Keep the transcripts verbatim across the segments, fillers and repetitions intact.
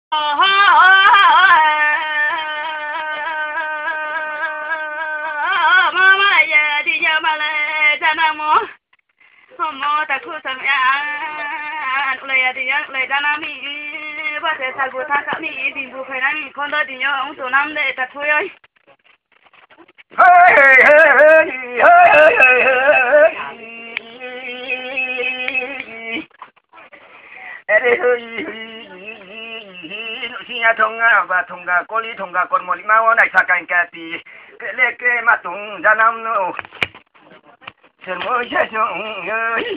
mama ya di jamale janamo mo ta khu sam ya ulai ya di ya ulai janami ba se sal bu ta ka mi di bu phai na mi kon da di yo ong to nam de ta thu ơi hey hey hey hey hey ere hey Sia thonga và thonga cô lý thonga còn một máu này sa cảnh cả thì cái lệ cái mà tung ra năm nữa sơn mới chơi xong ơi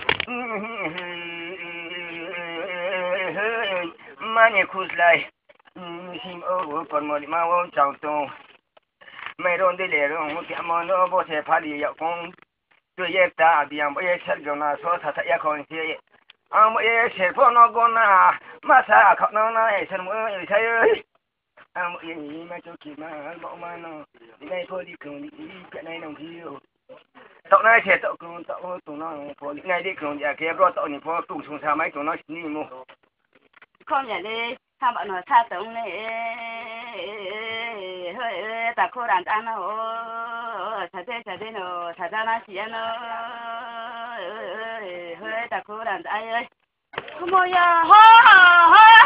mà nhẹ khus lại sim ô còn một máu chào tung mấy đồn đi lệ rồi một cái món nó bố sẽ phá đi dạo con tôi dẹp ta đi ăn bữa sẽ cho nó số thật thật con chơi à bữa sẽ phô nó con à mà sao không nó này sơn mới thấy ơi à bữa gì mà cho kịp mà bỏ mà nó đây thôi đi cùng đi cái này đồng chiêu tụi này sẽ tụi cùng tụi tụi nó phô này đi cùng nhà kia rồi tụi này phô tụi xuống sao mấy tụi nó đi mua không nhà đi tham bạn nói xa tụi này hơi ta cô đàn ăn nó thật thế thật thế nó thật ra nó chỉ nó hơi ta cô đàn ai ơi không bao giờ hoa hoa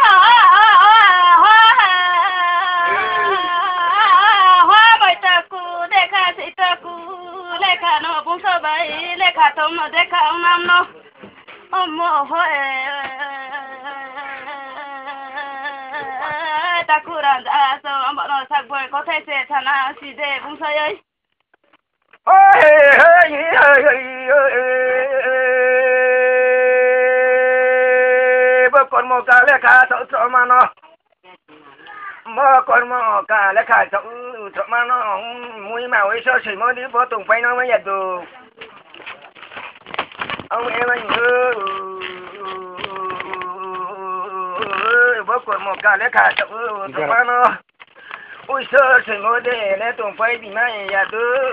hoa bởi ta cô để khá sĩ ta cô để khá nó bông sơ bấy để khá thông nó để khá ông năm nó ông mô hơi ta cô đàn ra sao ông bảo nó sạc bởi có thể sẽ thả nào xì dê bông sơ ơi con một cái lấy cả chỗ chỗ mà nó mà con một cái lấy cả chỗ chỗ mà nó mũi màu ấy sao chỉ mới đi vô tùng phải nó mới nhận được ông em anh ơi vô con một cái lấy cả chỗ chỗ mà nó ôi sao chỉ mới để lấy tùng phải bị mai nhận được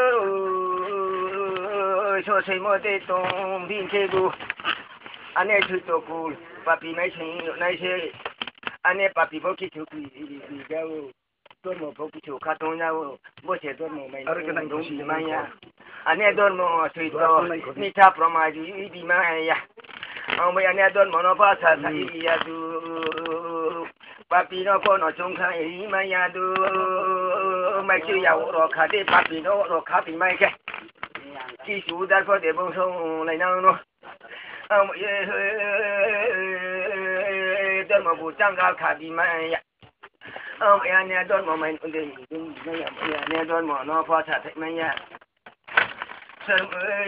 sao chỉ mới để tùng bị chơi bu anh ấy chửi tôi cô papi mấy chuyện này chứ anh ấy papi bố kia chụp gì gì đâu tôi một bố kia chụp khát tôi nhau bố sẽ tôi một mấy cái đúng gì mà nha anh ấy tôi một chửi tôi ni cha promai gì đi mà ya ông bây anh ấy tôi một nó phát sát gì ya du papi nó có nó trông khai mà ya du mấy chuyện giàu rồi khát đi papi nó rồi khát thì mấy cái chỉ số đã có để bông sông này nào nó ông ơi tôi mà bù trang ra khá đi mà ya ông ấy anh ấy tôi mà mình đi mấy ya anh ấy tôi mà nó phát sát thế mấy ya sơn ơi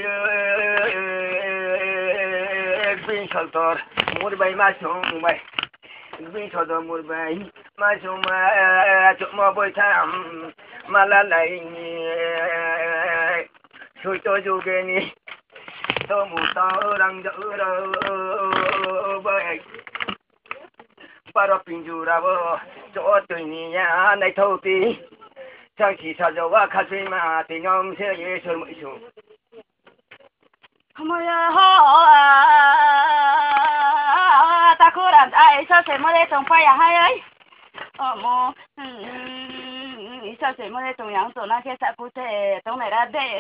bin sầu tор mua bay mà xuống bay bin sầu tор mua bay mà xuống mà chụp mà bơi tham mà là lại rồi tôi dù cái này tôi muốn tao đang đỡ đâu vậy para pinjura bo cho tôi nhà này thâu tí chẳng chỉ sao cho qua khát gì mà thì nhóm sẽ dễ sôi mũi xuống không bao giờ ta cô đàn ai sao sẽ mới trồng phải à hay ấy ờ mô sao sẽ mới trồng yang tổ nó kia sẽ cụ thể trồng này ra để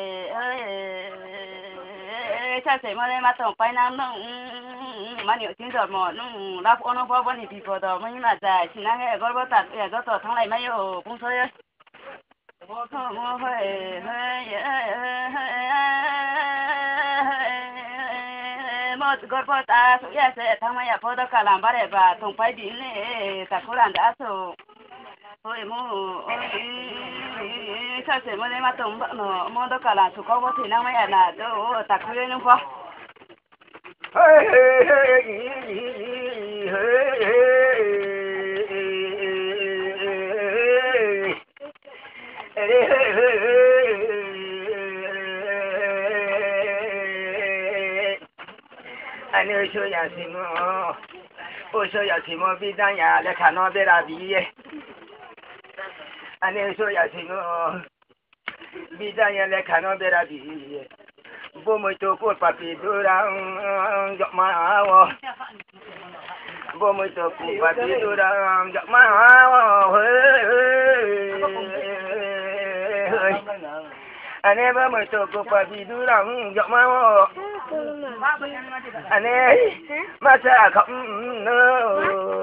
sao sẽ mới mà trồng phải năng nông mà nhiều chuyện rồi mà nông đáp ôn nó bao nhiêu thì bao đó mà nhưng mà dài chỉ năng cái gọi bao tạt cái gọi tổ thằng này mấy nhiều cũng thôi ấy mô hơi hơi một gọi bao ta số ya sẽ thằng mấy bao đó cả làm ba để bà trồng phải đi này ta cô làm đã số ôi mô sao sẽ mới mà trồng nó mô đó cả làm số có bao thì năng mấy là đâu ta cứ lên không hey hey hey hey anh ơi chơi nhà gì mà ôi chơi nhà gì mà bị đánh nhà lại khả nó để là gì anh ơi chơi nhà gì mà bị đánh nhà lại khả nó để là gì bố mới cho cô papi đưa ra giọt mà bố mới tôi cũng phải đi tôi đang giặc má hơi hơi anh em bố mới tôi cũng phải đi tôi đang giặc má anh em mà sao không nữa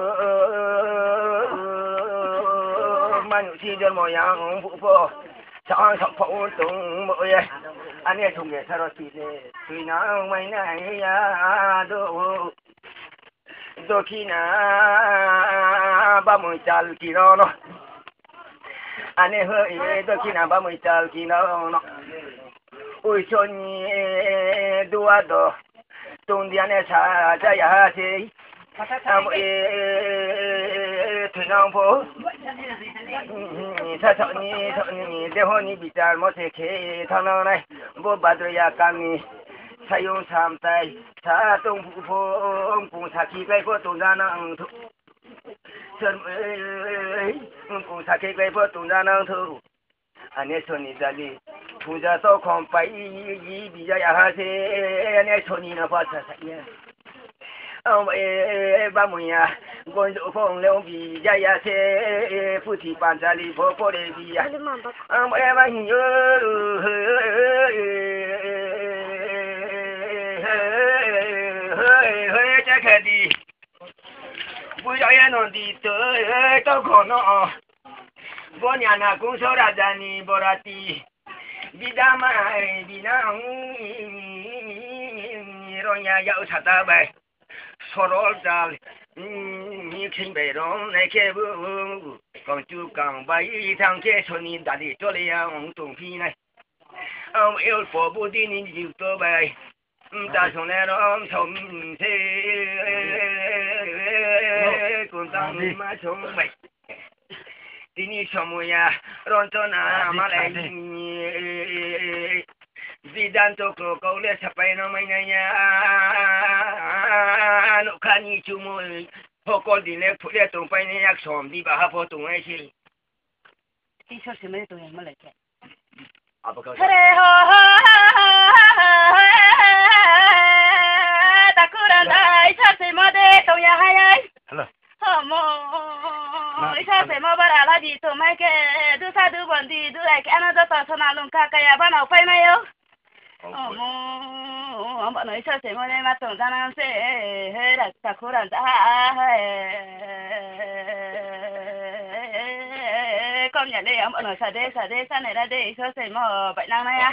mà những chi cho mọi yang phụ phụ chọn chọn phụ tung mọi anh em thùng nghệ sao đó chỉ để tùy nó mấy này ya đồ đôi khi na ba mươi chal kỳ đó nó anh ấy hơi đôi khi na ba mươi chal kỳ đó nó ôi chôn đua đó tung đi anh ấy xa ra ya thế am ê thuyền ông phố sa sợ ni sợ ni để hồi ni bị chal mất thế khi thằng nào này bố bà tôi ya cam 사용 삼тай 사동 부포 공사기가 있고 동자낭 투 선의 공사기가 있고 동자낭 투 안에 손이 달리 부자서 컴파이 비자야 하세 안에 손이나 받쳐사야 어에 바무야 곤조 봉령 비자야 세 푸티 반자리 보포레비야 어에 마히요 hơi hơi chắc là đi bây giờ em nói đi tới tao còn nó bố nhà nào cũng số ra ra ni bố ra ti đi đám ai đi nào rồi nhà giàu thật ta vậy số đó ra như khi về đó này kia vương còn chú càng bay thằng kia số ni đã đi cho lấy ông tổng phi này ông yêu phổ bố đi ni chịu tôi vậy ta xuống đây đó sống thế còn tăng mà sống mày đi đi sống mùi à rồi cho na mà lại vì đàn tôi có câu lẽ sắp bay nó mày này nha nó khá như chú mùi họ có đi lẽ phụ lẽ tụng bay này yak sống đi bà hấp họ tụng ấy chứ đi sao xem mấy tụi em mới lại chạy Takuranda isa se mode to ya hayai hello homo isa se mo bara la di to mai ke du sa du bondi du like another person alun ka ka ya bana pai mai yo homo am bana isa se mo ne ma to dana se he ra takuranda công nhận đây ông ở xà đê xà đê xà này ra đây sao sẽ mà vậy năng này à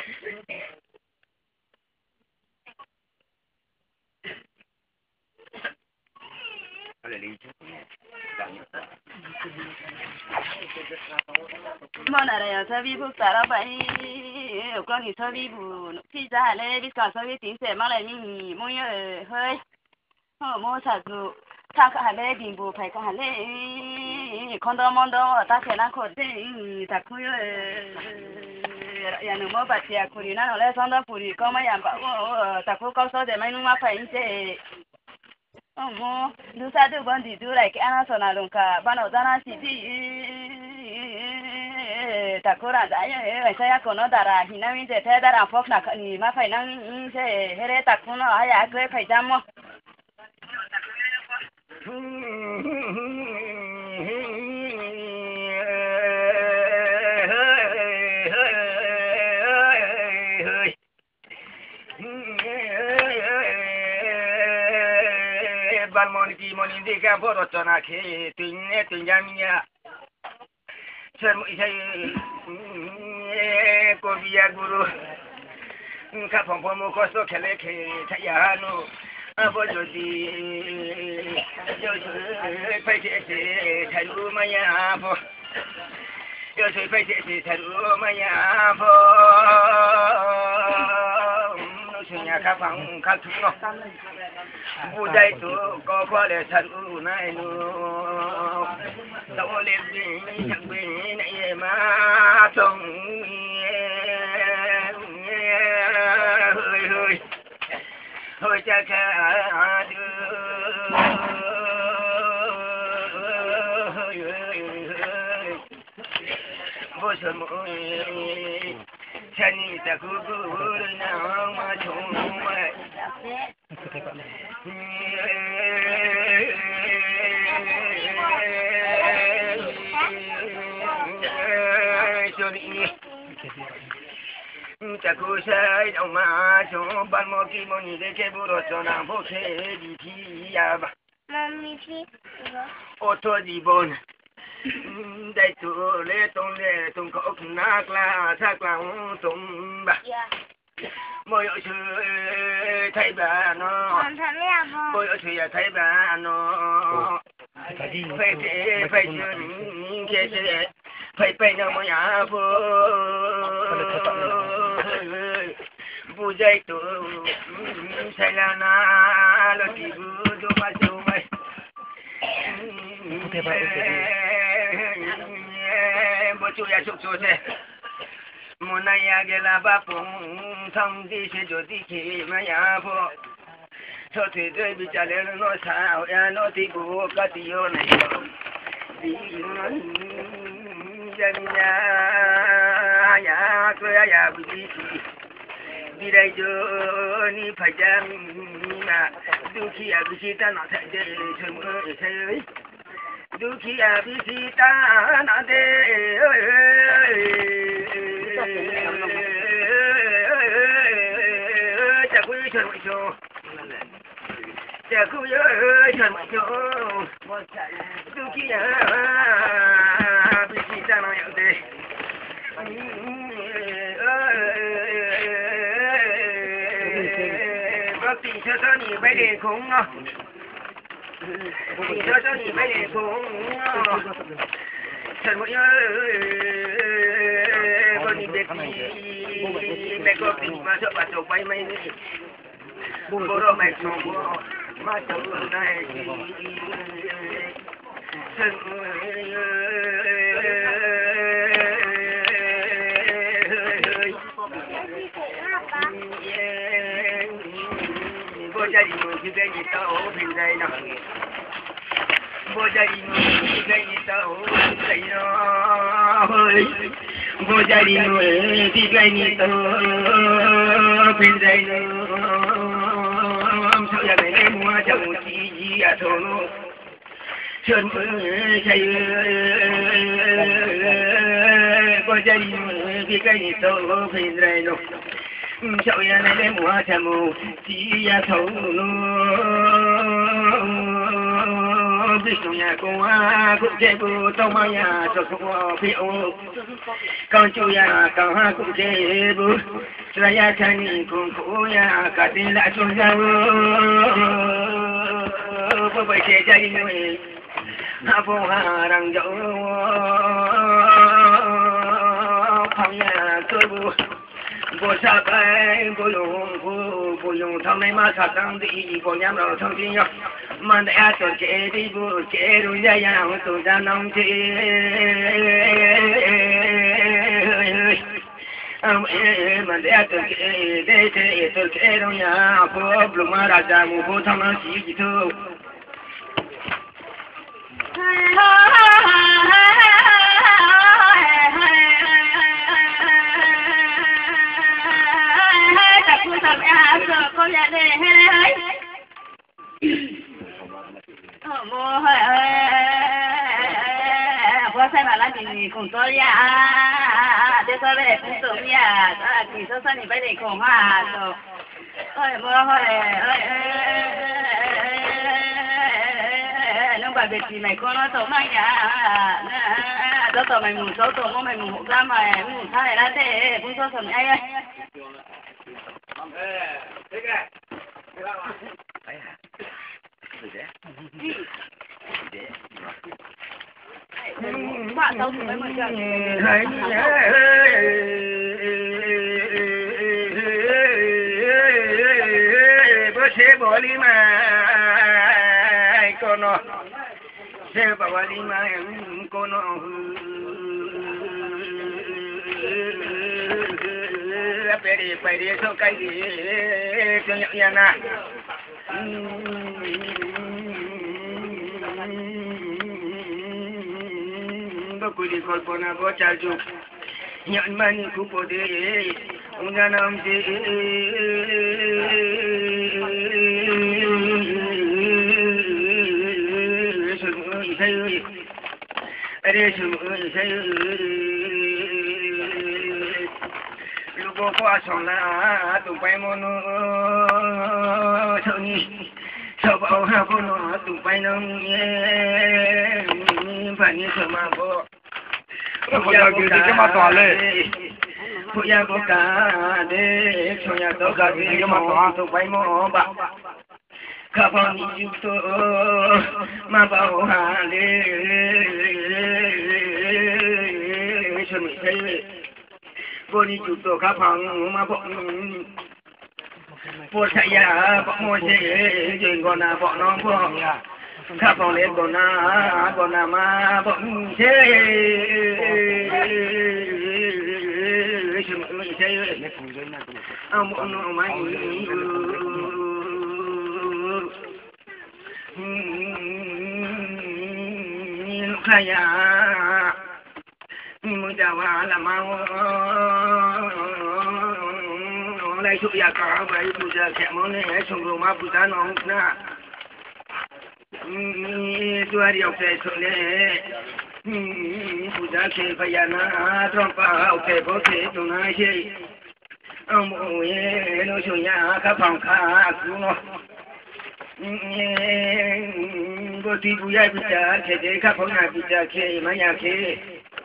mà này là sao vi phúc xả ra vậy con thì sao vi bù khi ra đây vi cả sao vi tính sẽ mang lại mình mua hơi ờ mua xả cụ ta cả hai bên bình bù phải cả hai bên con đó món đó ta sẽ làm khó thế ta cứ ya no mo bati ya kuri na no le sonda puri ko ma ya ba ta ko ko so de mai nu ma fa in se o mo du sa du bon di du like ana so na lun ka ba no dana si di ta ko ra da ya sa ya ko no dara hina mi je te dara fok na ni ma fa na se here ta ko no ya kre fa jam mo ban moni ki moni de ka boro chona ke tinne tinjamiya sermo isai ko biya guru ka pom pom ko so khele ke thayano abo jodi yo pai che che thalu maya pho yo sai pai che che thalu maya pho sunya ka phang ka thu no bu dai tu ko ko le thalu nai nu đâu lên đi chẳng bị này mà trông hơi hơi hơi cha cha đưa vô sơn mũi chân ta cứ cứ nào mà trông mày đi chắc cô sẽ đâu mà cho ban mò kim mò nhìn để cái bữa đó cho nàng phố xe đi thi à bà Mommy thi ô tô đi bon đây tụ lê tông lê tông có nát la sắc la tông bà mỗi ở chơi thấy bà nó con thật là bò mỗi ở chơi thấy bà nó phải phải phải chơi cái chơi phải phải nó mới à vô bu dây tụ sai là na lo đi bu do mà chịu mày bố chú ya chụp chụp thế muốn này ya cái là ba phong thông đi xe chỗ đi khi mà ya phụ cho thì tôi bị trả lời nó sao ya nó thì bố cái điều này đi nó dân nhà ya tôi ya bị đi đi đây cho ni phải chăng mà đôi khi à bị ta nói thật để chơi mơ chơi đôi khi à bị ta nói để chắc quý chơi một chỗ chắc quý chơi một chỗ đôi khi à bị ta nói để bác sĩ cho cho nhỉ mấy đề khủng nó thì cho cho nhỉ mấy đề khủng chân mũi con đi biết gì mẹ có tình mà sợ bà chồng quay mấy đi bố đâu mẹ chồng bố mà chồng này chân bố gia đình người cứ cái gì tao bình đây nè bố gia đình người cứ cái gì tao bình nó bố gia đình người cứ cái gì tao bình đây nó sao giờ này mua chồng chi gì à thôi chân chạy bố gia đình người cứ cái gì tao bình đây nó sao giờ này mua chồng chi à thôi biết trong nhà cô cũng chơi bù tao mà nhà cho cô phiêu con chú nhà con ha cũng chơi bù ra nhà chăn cũng khổ nhà cả tiền lại xuống ra bố phải chơi chơi người ha phố ha đang dỗ không nhà tôi bù bố sa cái bố dùng bố bố dùng thằng này mà sát tăng đi bố nhắm đầu thằng kia nhá mà để cho chế đi bố chế rồi ra nhà tôi ra nông chế mà để cho chế để chế tôi chế rồi nhà bố lúc mà ra ra mua bố thằng nó chỉ gì thôi con nhà đây hay đấy mua hơi có sai mà làm gì cùng tôi ya để tôi về cùng tôi ya thì tôi sang thì bây giờ cùng à rồi thôi mua hơi nó bảo việc gì mày con nó tổ mày à nó tổ mày mù số tổ mày mù ra mày mù sao này ra thế cũng số sầm ai ơi thế kìa thế nào ạ đấy hả gì đấy gì đấy bạn đâu thì mới mở trời bữa xe bỏ đi mà con nó xe bỏ đi mà con nó phải đi phải đi số cái gì cho nhận nhận à bố cô đi coi cô nào có cha chụp nhận mani cô cô đi ông nhà nam đi sum ơi say ơi đây sum ơi say bố qua xong là tụ bay mô nô sao nhỉ sao bảo ha bố nó tụ bay nông nhé phải như sao mà bố bây giờ kêu cái mà toàn lên bây giờ bố cả để cho nhà tôi cả cái mà toàn tụ bay mô bạc khá phong như chú tôi mà bảo hà để cho mình thấy bố đi chụp tổ khá phòng mà bọn bố chạy ra bọn môi xe chuyện còn là bọn nó bố khá phòng lên còn là còn là mà bọn xe cho mình thấy ông bọn nó máy khai ya mui jawa lama lai su ya ka bai puja khe mo ne chung ro ma puja no na tuari ok so le puja khe phaya na trompa ok bo khe tu na she am o ye no chu ya ka phang kha ku no bố tí bố yai bích chá khe thế khá phong ngạc bích chá khe mà nhà khe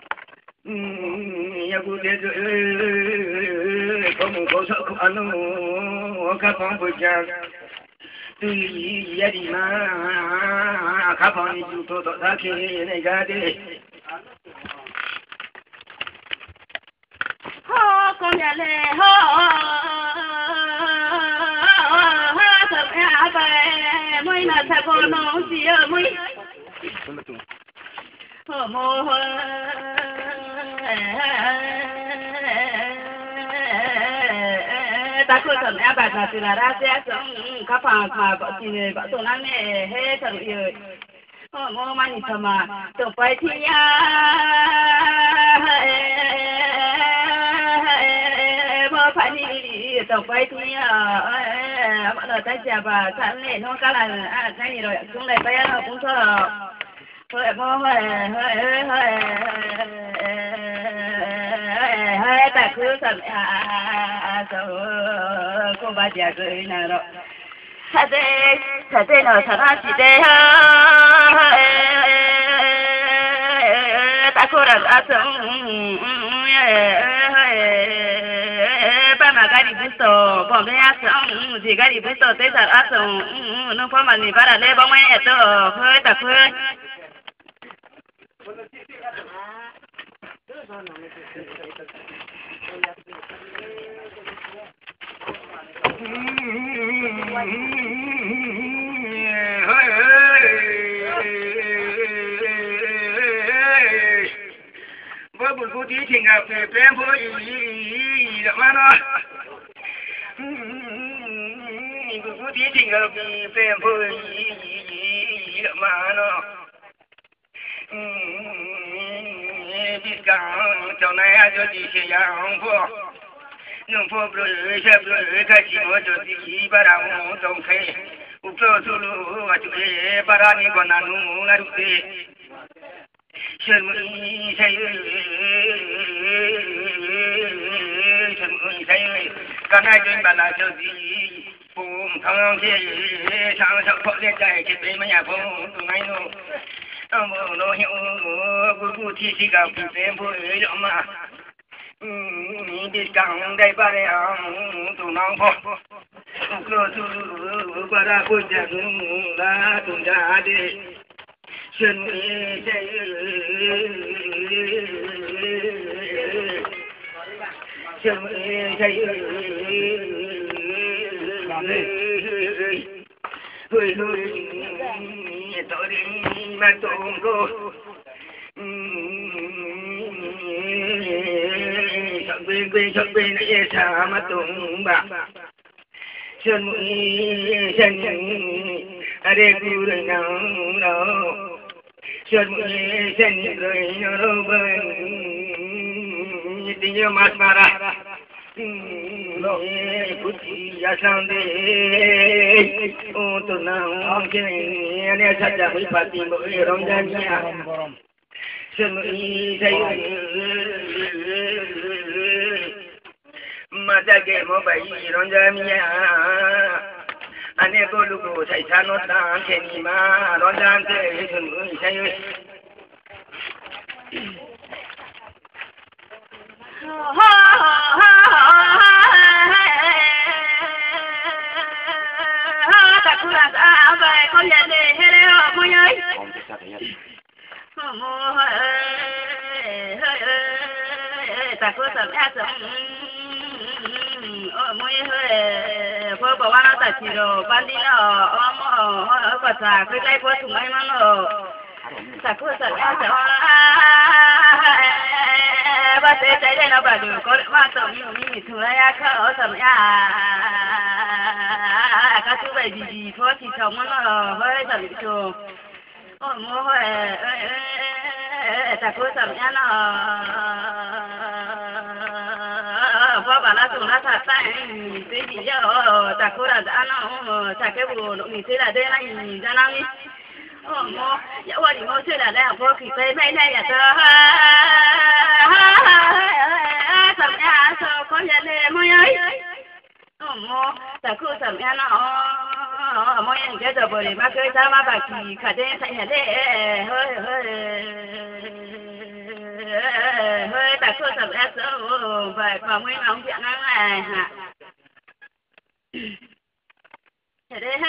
nhà bố thế rồi có một câu sợ không ăn nó khá phong bích chá tuy gia đình mà khá phong đi chú tô tô thá khe này ra đi hô con nhà lê hô thật à bài mới là sao con nó gì ở mới hô mô ta cứ thật à bài là từ là ra sẽ sống các phòng mà vợ chị này vợ tôi nói nè hết thật rồi hô mô mà nhìn sao mà tổng phải thi phải đi tổng phải thì mọi người tay chè và sẵn này nó cá là à cái gì rồi xuống này bây giờ cũng sợ hơi mơ hơi hơi hơi hơi ta cứ sẵn à sợ cô bà già cười nào rồi thật đấy thật đấy nó thật là chỉ đấy ta cứ là à sợ ba mà cái gì biết rồi, bọn bé ăn xong thì cái gì biết rồi, tết thật ăn xong, nó phải mà mình bắt là lấy bông ấy ở đó, hơi tập hơi. bố bố bố tí thì ngạc về bên bố ý được mà nó bố bố tí thì ngạc về bên bố ý được mà nó biết cả cháu này cho chị sẽ养bố nông bố bố sẽ bố khai chỉ một cho chị bà đang trông khai úp cho chú lũ và chú ấy bà ra đi còn năn nụ là đúng thế sơn mũi say sơn mũi say cả hai bên bà là cho gì phùng thằng kia sang sang phật lên chạy cái bên mà nhà phùng tụi ngay nó nó nó hiểu cô cô thi sĩ gặp bên bố ấy đó mà biết càng đây bà đây ông tụi nó phô cô tụi bà ra cô nhà cũng đã tụi ra đi chân chạy chân chạy hơi hơi tôi đi mà tôm cô chọn bên bên chọn bên này xa mà tôm bạc chân mũi chân ở đây cứ đời nào đâu chân mũi chân rồi nó đâu bên tình yêu mát mà ra Puji Yasande untuk nang kini ni saja berpati boleh romjannya semui saya mà ra cái mà bảy rồi ra mi à anh em cô lúc cô thấy sao nó đang thế này mà nó đang thế thằng người say ơi ta cứ là à vậy con nhà này hết đấy hả mọi người ta cứ sắm áo sắm mọi người phơi bảoว่าta chỉ rồi ban đi nó ôm ở quả trà cái tay phơi thùng ấy mà nó ta cứ sắm áo sắm ba thế thế này nó bảo được có mà tổng như thùng ấy khờ sắm áo các chú về gì gì thôi thì chồng nó hơi sắm chuồng ôi mua ta cứ sắm áo nó vợ bà nó dùng nó thật tay cái gì chứ ta cứ là đã nó ta cái bộ nó mình thấy là đây là nhìn ra năng đi mua dạo qua thì mua chơi là đây là vô kỳ tây mấy này là tơ sầm nhà sao có nhà này mua ấy mua ta cứ sầm nhà nó mua những cái đồ bồi mà cái sao mà bà kỳ cả đây thay nhà đây hơi hơi hơi ta cứ sầm nhà sao vậy mà mới ngóng chuyện nó này hả thế đấy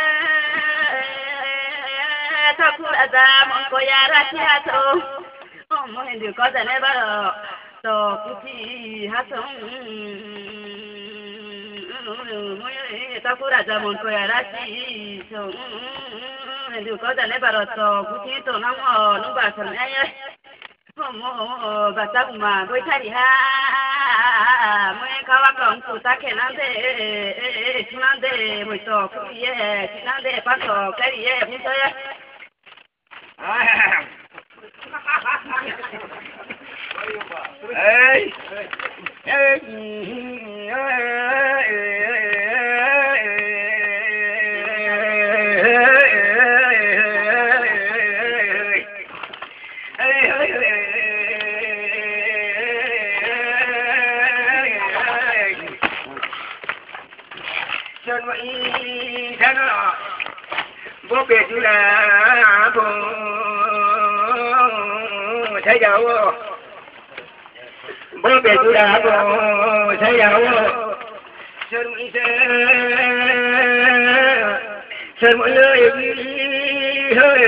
ta cứ là ra mong coi ra chia thôi mong hình được có gì này bắt đầu to cứ chỉ hát sống ta cứ là ra mong coi ra chi sống hình được có gì này bắt đầu to cứ chỉ to nó ngỏ nó bà sầm ấy bà ta mà với thầy ha mới cao con cụ ta khen ăn để chúng ăn để mới to cứ ye chúng ăn để bắt to cái ye không thôi ê ê chân vậy thế nó bố bề chú là bố thấy giàu bố bề chú là bố thấy giàu chân vậy thế chân mọi người hơi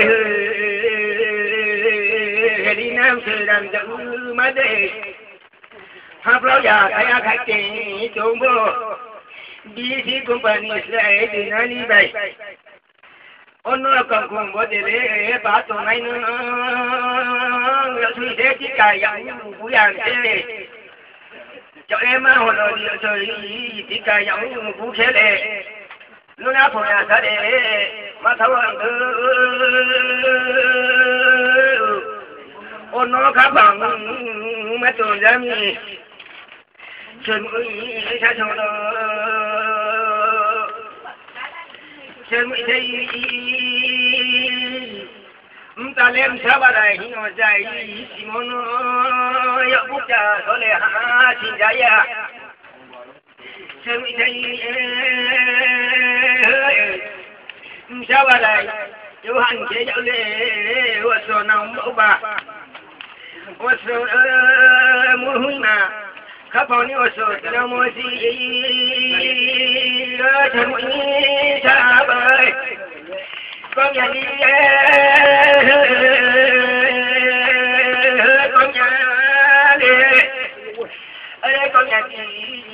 đi nam sư đàn chữ má đề học lâu già thấy ác khách tình chung bố đi thi company sẽ đi nơi đi vậy ông nó còn cùng bố để lấy bà tổ này nữa là suy thế chỉ cài giống vũ giang thế cho em hồi rồi đi chơi chỉ cài giống vũ thế lệ lúc nào phụ nhà sẽ để mà thấu hàng thứ ông nó khá bằng mấy tuổi ra mi chân mũi xa sâu đó chân mũi thấy ta lên sao bà đây nó dài xì môn nó bút trà có lẽ hạ xin trái à chân mũi thấy sao bà đây chú hành chế dạo lệ hoa sổ nóng mẫu bà hoa sổ mua huy mà khắp hồn yêu sổ từ đâu mua gì chân mũi xa bơi con nhà đi con nhà đi ở đây con nhà đi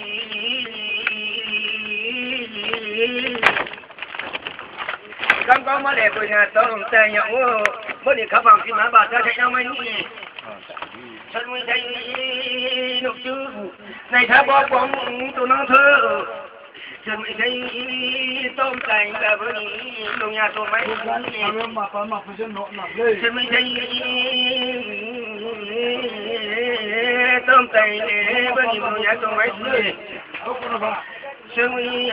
con con mới để vừa nhà tôi không tay nhậu mới để khắp phòng thì má bà ta chạy đâu mấy nhỉ chân mũi thấy nụ chứ này thả bó bóng tụi nó thơ chân mũi thấy tôm cành là với đồ nhà tôi mấy chân mũi thấy tôm cành với đồ nhà tôi mấy chân mũi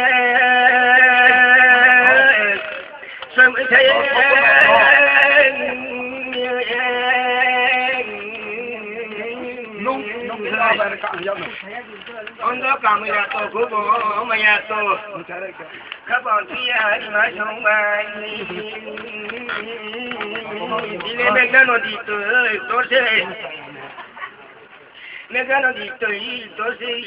chân mũi thấy nung nung ông đó cầm mình là tổ của bố mày là tổ các bọn kia đi mà sống bài đi lên bên đó nó đi tới tôi sẽ bên đó nó đi tới tôi sẽ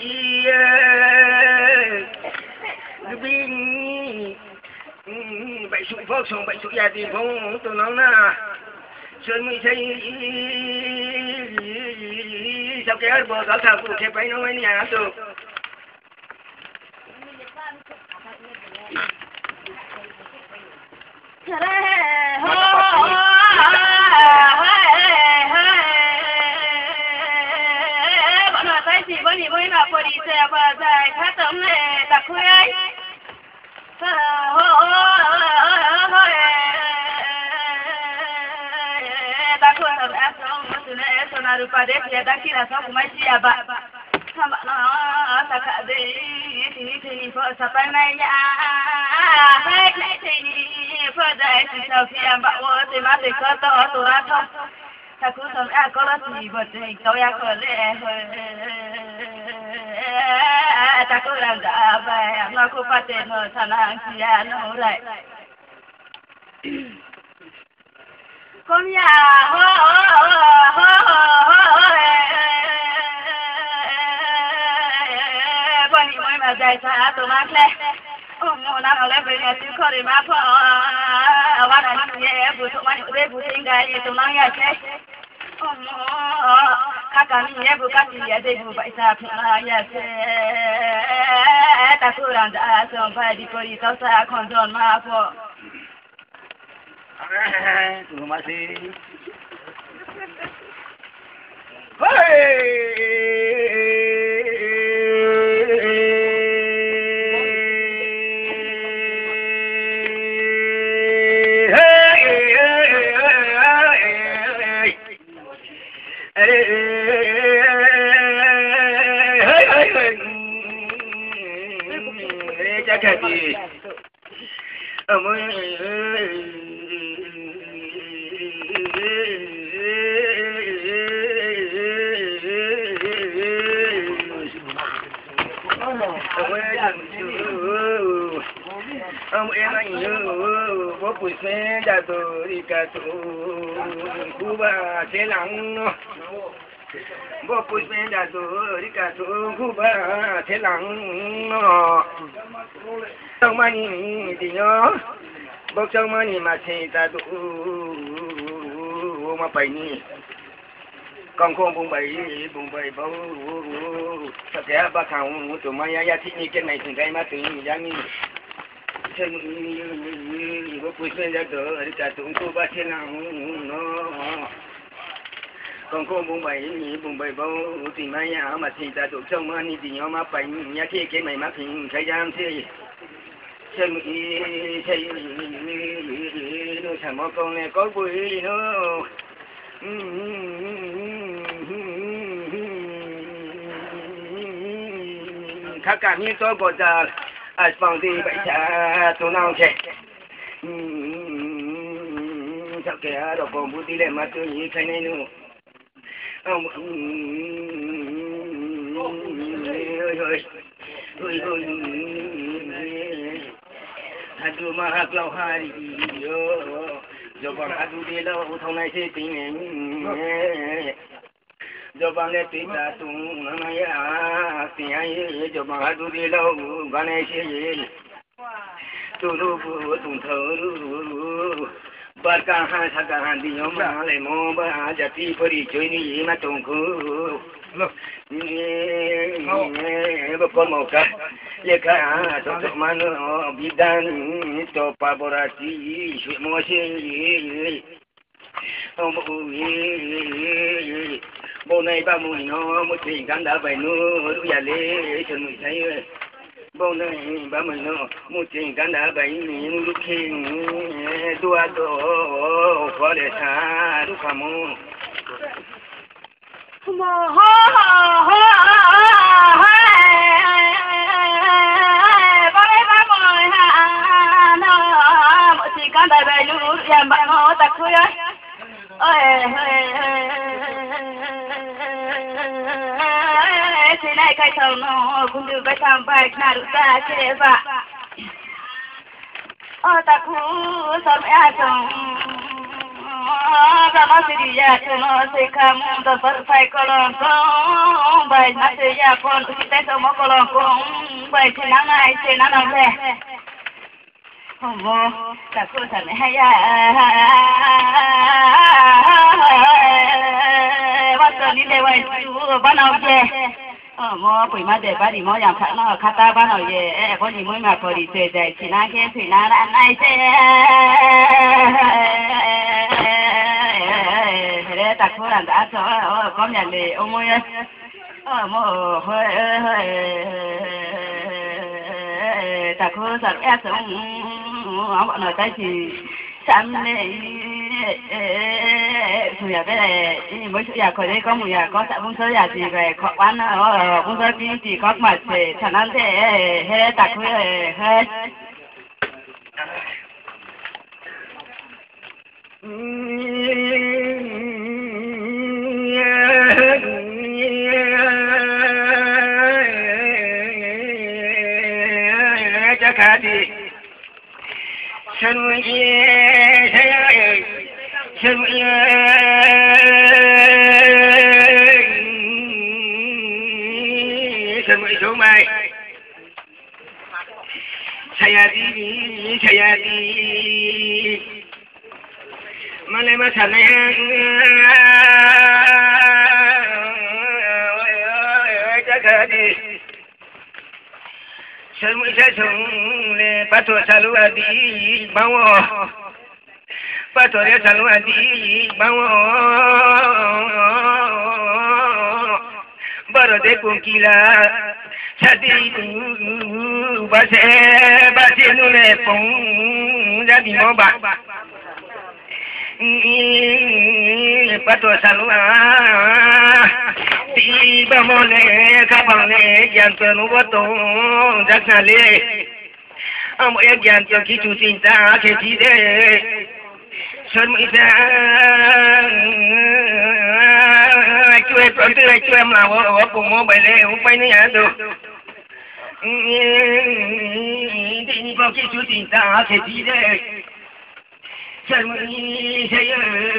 đi bảy sụi phước sống bảy sụi gia đình phong tôi nói là sơn mới thấy sao cái bờ cáo thảo của cái bánh nó mới nhà được bọn nó thấy gì bọn nhỉ bọn nó phải đi xe và dài khá tấm này tập khuya ấy ta khuya làm áp xong mà tụi này tụi nào được vào đấy thì ta kia là sao cũng mấy chia bạn sao bạn nó ta cả đấy thì thì phở sắp bên này nha hết này thì phở đây thì sao khi em bảo thì má thì có to tụi nó không ta cứ làm áp có là gì vật thì câu ya có lẽ ta cứ làm đã về nó cũng phát triển ở sản hàng kia nó lại con nhà hô hô hô bọn nhỉ mới mà dạy xa tụi má khle ông nó đang ở lên về nhà chứ không để má phở ở ban này nhẹ bùi tụi má nhủ đây bùi sinh cái tụi má nghe chết ông các cái nhẹ bùi các chị nhẹ đây bùi vậy sao tụi má nghe chết ta cứ làm đã xong phải đi coi đi tao xa còn giòn má phở tụi má xí chắc là gì ở mới ông em anh nhớ bố bụi xe đã từ đi cả tụ khu bà xe lắng bố bụi xe đã từ đi cả tụ khu bà xe lắng trong mà nhìn thì nhớ bố trong mà nhìn mà xe ta tụ mà bày nhỉ con con bùng bày bùng bày bố thật ra ba thằng tụi mày ya thích như cái này thì cái mà tự nhiên như thế bố bụi xe đã từ đi cả tụ khu bà xe lắng nó con con bùng bày bùng bày bố thì mày ya mà thì ta tụ trong mà nhìn thì nhớ mà bày ya cái cái này mà thì cái giam thế xem ý thấy nó chẳng có con này có vui nữa khác cả như tôi có giờ à phòng thì vậy chả tôi nào chạy sao kẻ đó còn bút đi lên mà tôi nghĩ cái này nữa ông ơi ơi ơi ơi hadu mà hạt lâu hai yo giờ bằng hadu đi lâu thằng này thì tính này giờ bằng này tính ta tung nó ya tính ai giờ bằng hadu đi lâu cái này thì tu lu tung thở bát ca hai sắc ca hai đi nhau mà lại mò ba jati pari chơi ni mà tung khu bố con một cái lệ cả cho cho mà nó bị đan cho pa bora ti chuyện mua xe ông bố bố này ba mùi nó một chuyện cắn đã vậy nó lúc giờ lễ cho người thấy bố này ba mùi nó một chuyện cắn đã vậy lúc khi tua đồ khó để xa lúc cả mô mồ hôi hôi có đấy ba mồi ha nó một chỉ con đại bày lũ em bạn nó tặc khuya ơi khai thầu nó cũng được cái tham bài nào được ta chế vạ ở ta khu sớm e chồng ra nó sẽ đi ra cho nó sẽ khám ta phải phải có lòng con bài nó sẽ ra con chỉ tay sau mỗi có lòng con bài thì nắng này sẽ nắng nào về không vô ta khu sớm e ya bắt đầu đi đây vậy chú bắt đầu về ờ mò quỷ má để bắt đi mò làm khát nó khát ta bắt đầu về có gì mới mà có đi chơi chơi chỉ na kia chỉ na ăn ai chơi thế ta khu làm đã cho có nhận đi ông ơi ờ mò hơi hơi ta khu sẵn ép xuống bọn nó tay chỉ chăm này chủ nhà cái này mới chủ nhà khỏi đây có một nhà có xã công sơ nhà gì về khó quán ở công sơ kia chỉ có mà để chẳng ăn thế hết tạc với hết chắc khá đi sân ye thế sân ye sân ye số mai saya di saya di mana masalah jaga di sân ye sân le patu selalu adi bawa patu dia selalu adi bawa baru deh kungkila jadi bahasa bahasa nule pun jadi moba patu selalu tiba mole kapal le jantan ubotong jaksa le amo ya jantan kitu cinta ketide sơn mỹ ra chui tuần tư này chui em làm ở cùng mua bài lệ cũng phải nữa hả được đi đi bao cái chú tình ta sẽ đi đây sơn mỹ sẽ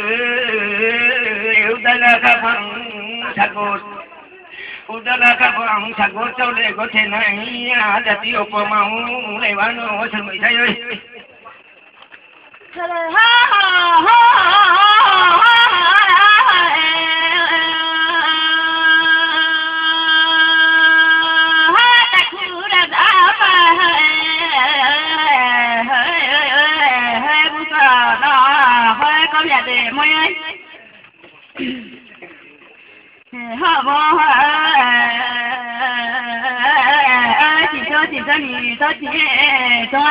yêu ta là các bạn sạc bột udah lah kapang sagot tau le có thể này ada tiup mau le bano sơn mỹ sai ơi ha ha ha để môi ơi ha bố chỉ cho chỉ cho nhỉ cho chị cho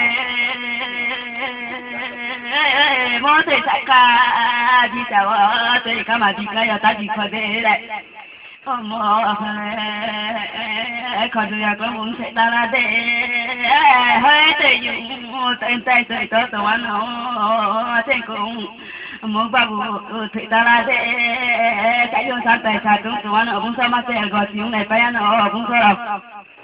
bố thầy chạy cả đi chào thầy cả mà đi cái ta đi qua đây đấy không còn giờ có muốn chạy ta ra đây hơi thầy dùng tay tay thầy cho tụi anh nó thầy cũng muốn bao thầy ta ra đây cái dùng sát tay sát cũng tụi anh ở cũng sao mà thầy gọi tiếng này phải anh ở cũng sao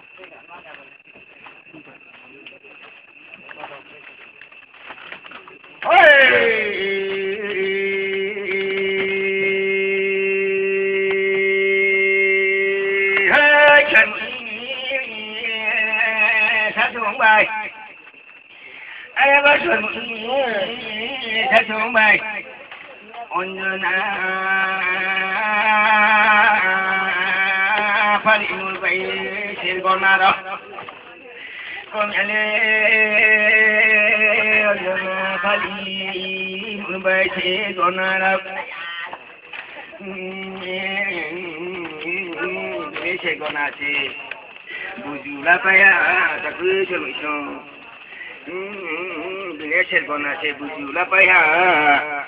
ôi hơi chân sát xuống bài ai có chuẩn sát xuống bài ôn na phải đi nuôi vậy xin con na đó con nhà Kali membaca donarap, baca donasi, bujulah payah tak berjumpa, baca donasi bujulah payah,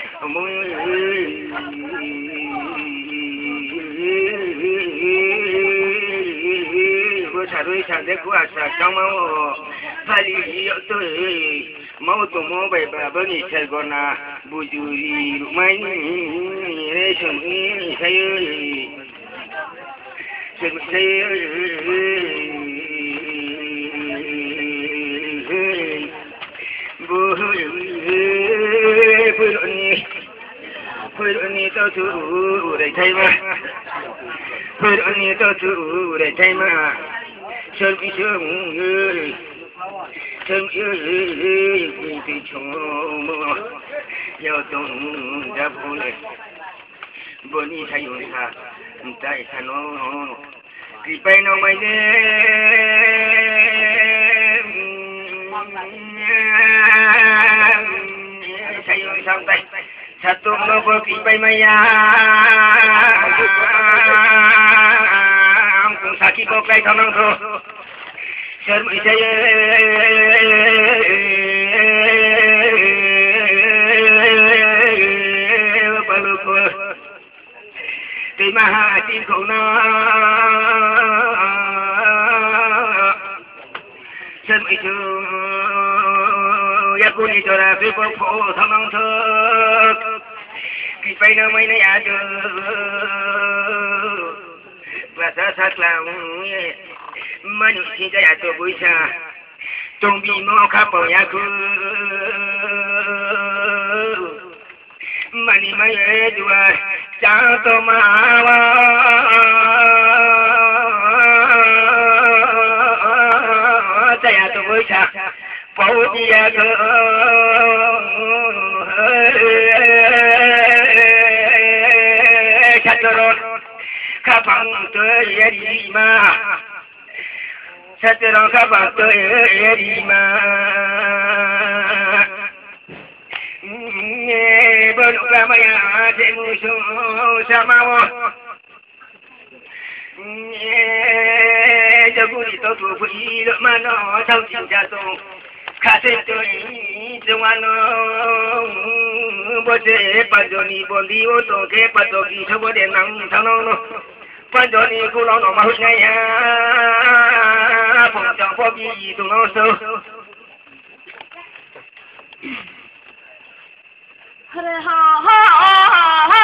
Sarui sadek kuasa kau mau balik tu mau tu mau baik bagi sergona bujuri rumah ini resmi saya Sừng dây bùi bùi lộn nhỉ bùi lộn nhỉ tao chú để thay mà bùi lộn nhỉ tao chú để thay mà sơn bị sơn ơi sơn ơi bị chồng mơ yêu tung ra bùi này bùi nhỉ thay用它tại sao nó kỳ bay nó mày đêm thay用sang tay satu nó bơ kỳ bay mày ya cũng sakit kok kai thằng rồi sơn mới say Di maha tin khổ nó chân mỹ trường ya cô đi cho ra phía phố phố thăm ông thơ kỳ bay nó mấy này à chứ và sa sát là mà nhụy xin cho ya tôi buổi xa trong bị mò khắp vào ya cứ mà đi mấy đùa cha tô ma cha ya tô với cha bố đi ya cơ cha tô rồi khắp bằng tới ya đi mà cha tô rồi khắp bằng tới ya đi mà bơ lúc ra mày à thế mua số sao mau cho cô đi tao thua quỷ lỡ mà nó sau chịu cha tôi khá thêm tôi trong anh nó bơ chế bắt cho ni bọn đi ô tô cái bắt cho đi sao có đèn nắng sao nó nó bắt cho ni cô lo nó mà hút ngay à phòng trong phố gì tụi nó sâu ha ha ha ha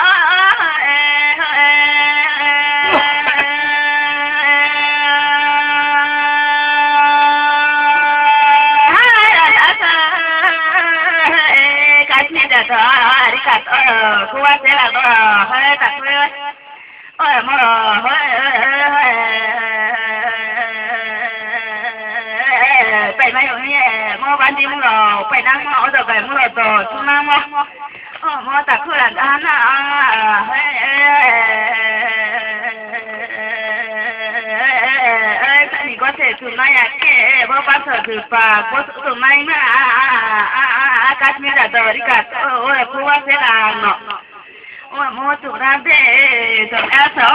phải mấy ông nhẹ mua bán đi mua rồi phải đang mua rồi phải mua rồi rồi chúng nó mua ờ mua tập cứ là ăn à cái gì có thể tụi nó nhặt cái bao bao giờ từ phà có tụi nó mà à cắt miếng là rồi đi cắt ôi cô sẽ là nó ôi mua tụi nó để tụi nó sợ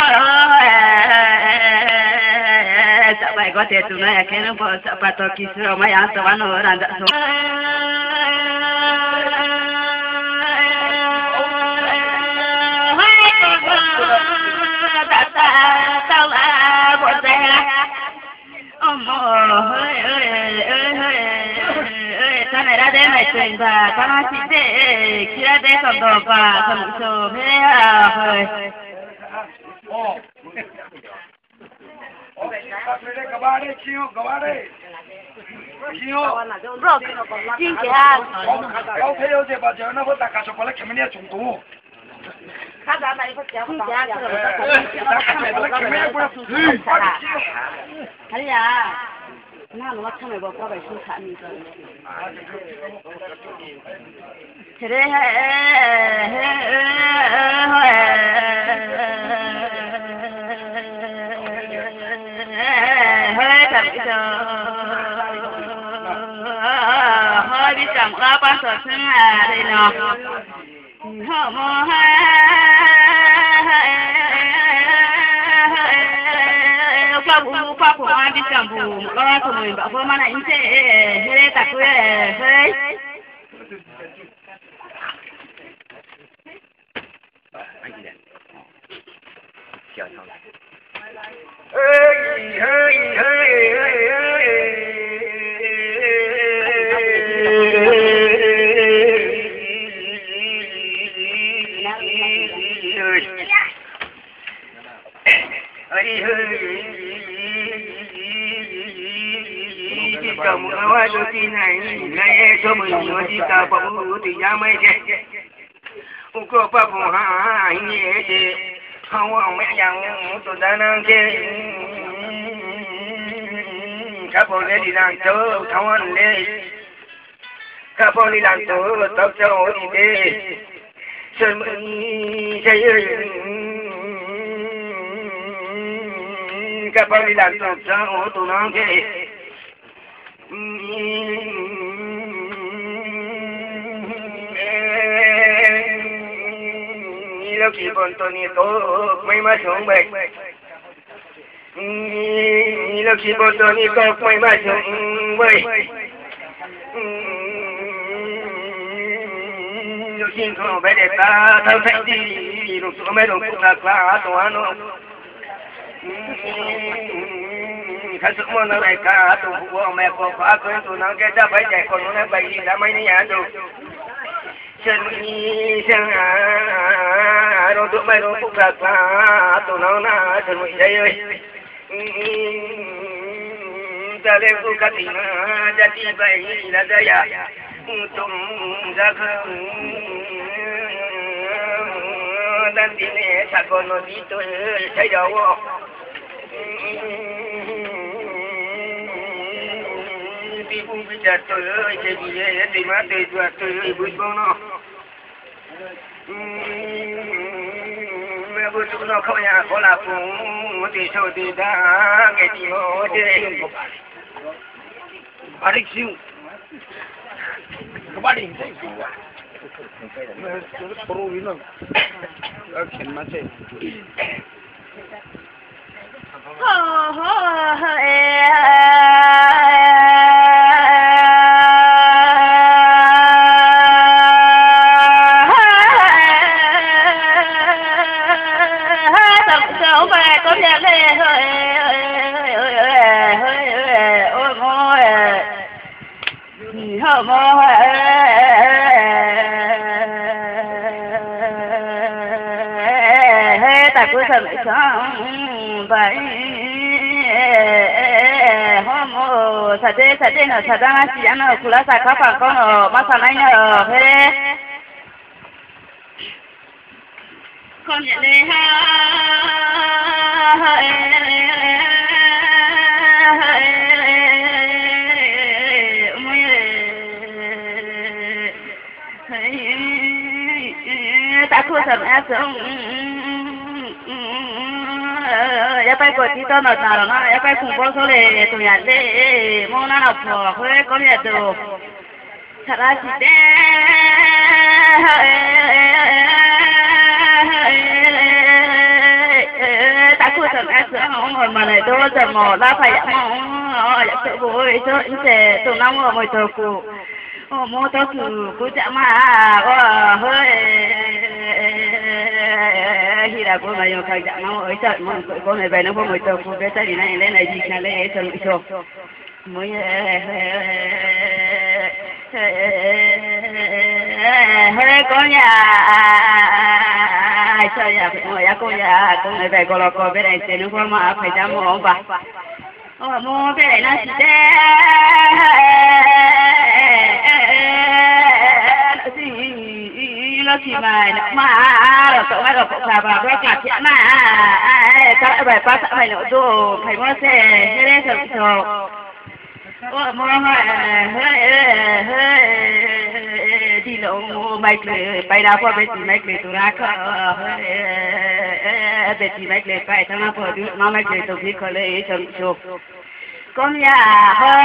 sợ vậy có thể tụi nó nhặt cái nó bỏ sợ bắt tôi kỹ sư mà ăn tụi nó làm được rồi tao là bộ xe ông ơi ơi ơi ơi ta này ra đây mày chuyện và ta nói chuyện để khi ra đây cầm đồ và cầm sổ thế à rồi các bạn đây chiêu các bạn đây chiêu rồi xin chào ông thấy đâu thì bà giờ nó vẫn đặt cả số có lấy cái này trùng tu xin chào thấy à na nó 처음에 뭐 봐봐 신사님 그래 hơi đi chẳng qua bao giờ sinh à đây nó họ mò qua bu qua của anh đi chẳng bu lo của mình bảo với mana anh sẽ hết tất cả hết anh chị nè chờ xong ơi ơi ơi ấy hơi chỉ cầm hoa cho tin này ngày cho mình nhớ chỉ cả bông thì giá mấy cái u có ba bông hà nhẹ chứ không mẹ rằng tôi đã năng chứ các bông này đi làm chỗ thằng anh này các bông đi làm chỗ tóc cho đi đi sơn mình chơi các bông đi làm chỗ cho tụi nó chơi lúc khi bọn tôi đi tổ mấy má xuống bệ lúc khi bọn tôi đi tổ mấy má xuống bệ lúc khi không phải để ta thâu thanh đi lúc xuống mấy đồng phục lạc là tổ nó thật sự muốn nói cả tổ của mẹ của phá cưới tụi nó cái ra phải chạy còn nó bày đã mấy nhà được chân mi sang à rồi tụi mày rồi cũng thật là tụi nó na chân mi đây ơi ta lên cũng cắt thì nó ra đi bày là đây à tụm ra không đang đi nè sao còn nó đi tôi thấy đâu đi buông bây giờ tôi ơi chơi gì vậy thì má tôi vừa tôi buổi con nó mẹ buổi chúng nó không nhà có là cũng thì sao thì đã cái gì nó chơi ở đây siêu các bạn đi thấy siêu à pro gì nó ở trên mặt trên hơ hơ ê tập sâu về có nhà lê hơi hơi hơi ôi môi hơ môi ta cứ sợ lại xong vậy hôm thật thế thật thế là thật ra chỉ ăn ở khu lá sạch các bạn con ở bác sản anh ở thế con nhận đi ha ta cứ sợ lại xong ya phải có tí tao nói nào nó ya phải cùng bố số này tụi nhà để mua nó nào phở hơi có nhà đồ thật ra chỉ để ta cứ sợ ăn sữa không ngồi mà này tôi giờ mò ra phải ăn mò ya sợ vui sợ ít sẽ tụi nó ngồi ngồi thờ cụ mua tao cứ cứ chả mà hơi khi là cô này phải dặn nó ở chợ mà cô này về nó có người tàu cô cái tay này lên này gì cả lên chợ chợ mới hơi có nhà sao nhà ngồi nhà cô nhà cô này về cô là cô bên này thì nó có mà phải ra mua ông bà mua cái này nó chỉ nó chỉ mà mà rồi tụi mày rồi cũng phải vào cái cà chén mà các bài phát phải nội đồ phải mua xe thế đấy thật sự ôi mua hơi hơi đi lộ mày cười bay đào qua bên chị mày cười tụi nó có bên chị mày cười bay thằng nào vừa được nó mày cười tụiพี่เขาเลยchồng chụp con nhà hơi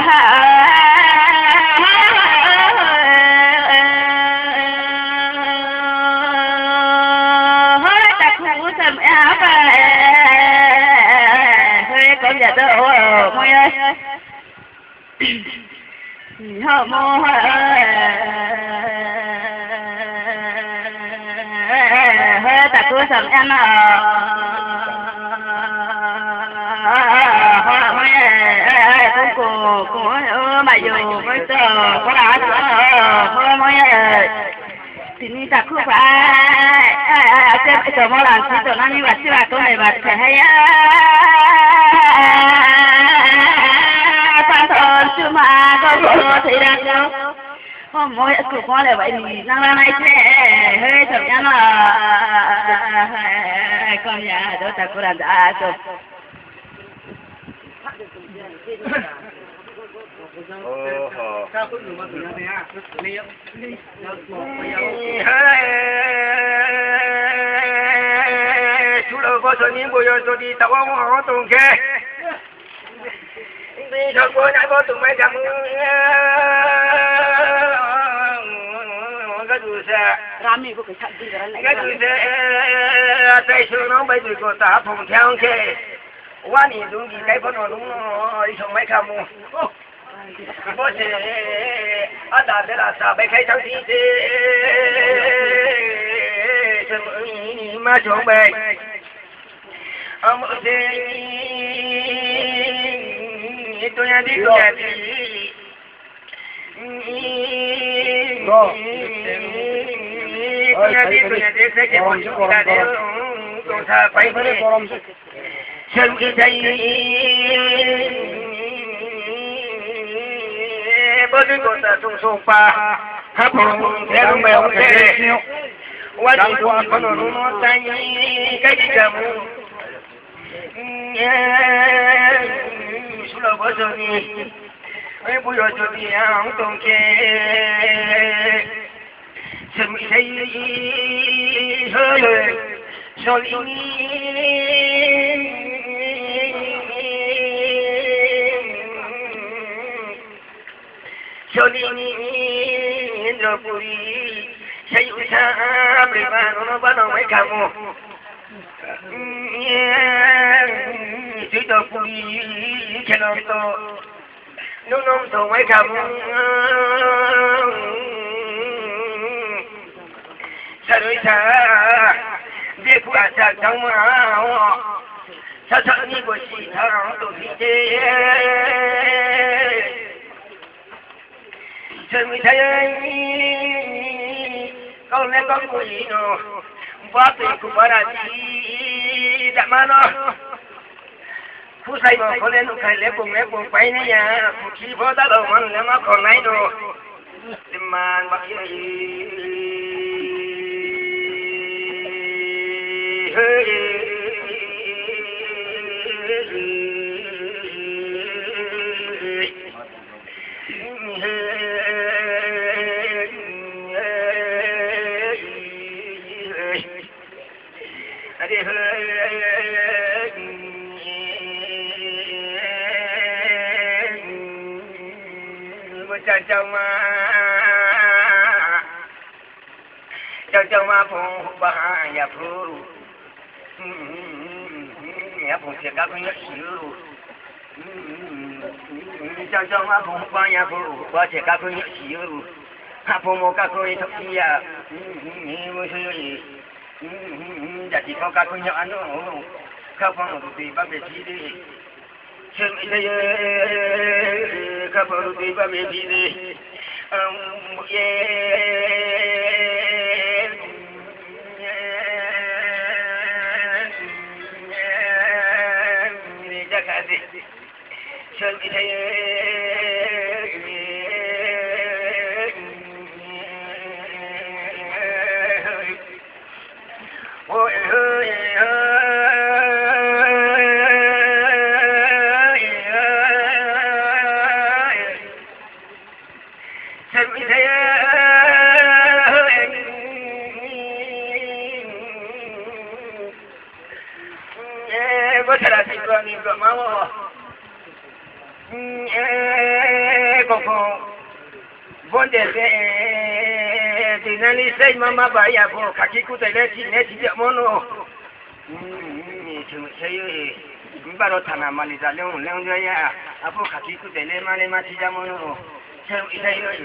con nhà tôi ôi môi ơi hơ môi hơi ta cứ sầm ăn à môi ơi cũng cũng cũng mà dù mới chờ có đã môi môi ơi sini tak kuat. Saya itu mau langsung tu nanti masih aku lewat saya. Tahun cuma kau tidak tahu. Oh, mau aku mau lewat ini. Nang nang itu, hei macam mana? Kau ya, tu tak kurang dah tu. Oh, chú đâu có sự nhiên bây giờ tôi đi tàu ông họ tuần kia đi thôi cô nãy có tụi mấy cầm cái gì xe Rami có cái gì đó cái gì xe tay xương nó bây giờ có ta phồng theo kia quá nhiều đúng gì cái con nó đúng nó đi xong mấy cầm bố sẽ ở đây để là sao bây khai thắng thì thế mà chỗ bề ông sẽ tôi nhà đi tôi nhà đi tôi nhà đi tôi nhà đi sẽ chỉ còn chúng ta để tôi sẽ phải xem cái gì bố đi con ta sung sung pa hấp hồn theo đúng mèo thế quá đi con con nó nó tay cái gì cả mu xuống đầu bữa rồi đi mấy bữa rồi rồi đi không còn kề xem mình thấy hơi rồi đi cho đi rồi bùi xây dựng xa bề mà nó bắt đầu mấy cả mùa chứ tôi bùi cho nó to nó nông tổ mấy cả mùa xa đôi xa biết quả xa trong mà xa sợ như của chị thằng tổ thị chế chân mi thấy con lấy con của gì nó bắt thì cũng bắt ra đi đã mà nó phú say mà có lên nó khai lấy cùng lấy cùng bay này nha khi phó ta đầu mà nó mà còn này rồi tìm mà bắt gì chào chào mà chào chào mà phong ba nhà phu nhà phu sẽ các nhà siêu chào chào mà phong ba nhà phu ba sẽ các nhà siêu ha phong một các người thấp gì à mới chơi giờ chỉ có các nhà ăn thôi các phong một tí ba bê chi đi xem đây các bạn đi vào bên đi xem đây ôi ơi vấn đề thì nên đi xây mà mà bây giờ bộ khắc kỹ tại đây thì nên chỉ được món đồ chúng xây bắt đầu thằng nào mà đi ra leo leo ra ya à bộ khắc kỹ tại đây mà nên mà chỉ ra món đồ xây xây rồi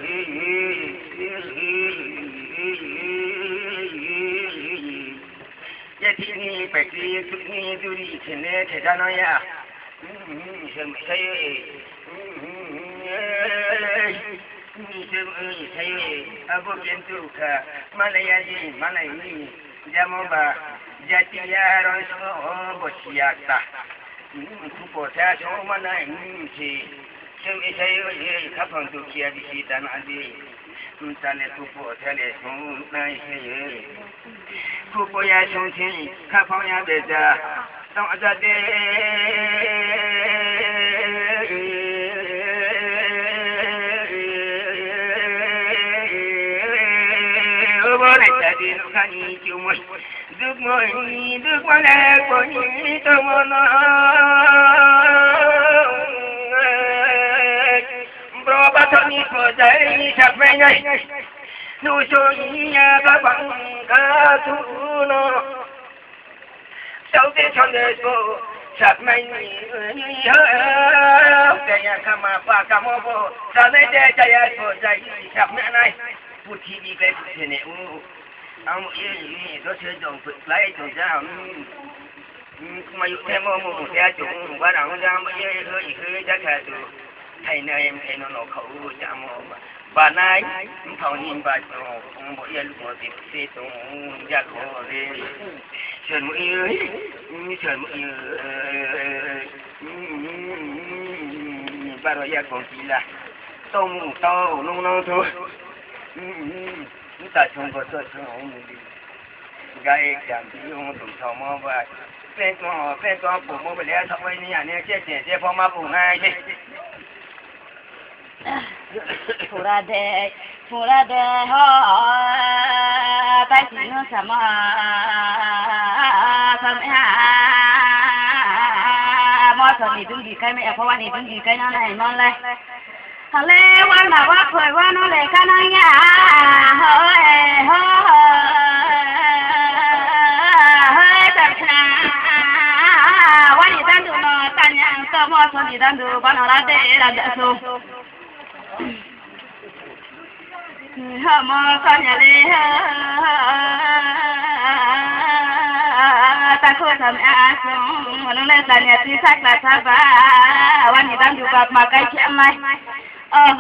vậy thì ni phải đi tụi ni tụi đi thì nên thế ra nói ya xây xây Ini saya apa pintu ke Malaya Malaya Jamoba Jatiya Ronso Bosiata. Kupo saya cuma mana ini Semi saya kapan tu kia di sini nanti. Misalnya kupo saya cuma saya. Kupo ya cuma kapan ya beda. Tak ada boleh jadi lukani cuma duk moi duk mana koi tomono berapa tahun itu jadi sampai ni nusunya babang katuno sau tiên chọn đời cô sạc mày Jaya kama pa kamo po Sanay de jaya po jai sạc mẹ này Phụ thị đi cái phụ thị này Ông ý đó sẽ dùng phụ lấy cho ra Mà dụ thêm mô mô ra chúng Quá đẳng ra mà ý hơi hơi chắc là tụ Thầy nơi em thấy nó nó khẩu chả mô bà này thầu nhìn bà chỗ bộ yên lúc mà tìm xe chỗ gia khổ đi Sơn mũi ơi Sơn mũi ơi bà rồi gia khổ chỉ là tông tàu nông nông thôi ta không có sợ sợ không đi gai cảm thấy không tụng thầu mơ và phen to phen to phụ mơ bởi lẽ thọ ấy nhà này chết chết chết phong ma phụ ngay đi Pura de, pura de ho, tai chỉ nó sắm à, sắm à, mọi thứ này đừng gì cái mẹ,เพราะว่านี่đừng gì cái nó này nó này, thằng lê quan là quá khởi quá nó lệ cái này nhá, hơi hơi tập na, quan gì đangดูnó tan nhang, tao mọi thứ gì đangดูquan nó là để là đỡ số. Hama kanyale ta ko sam asun nune tanya ti sakla saba wani dan juga makai chamai oh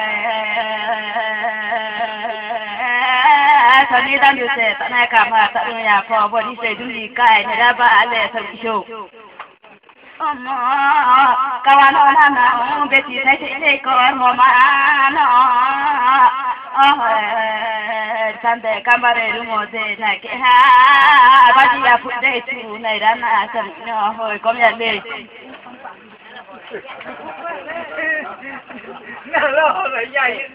sani dan du se tanai kama ta ya ko bodi se duli kai ne da ba ale sa kisho Oma kawan orang na beti sai sai ko mo ma no oh sande kamare rumo de thake ha baji ya phut de tu này đã na sam no hồi công nhận đi nó lo rồi dây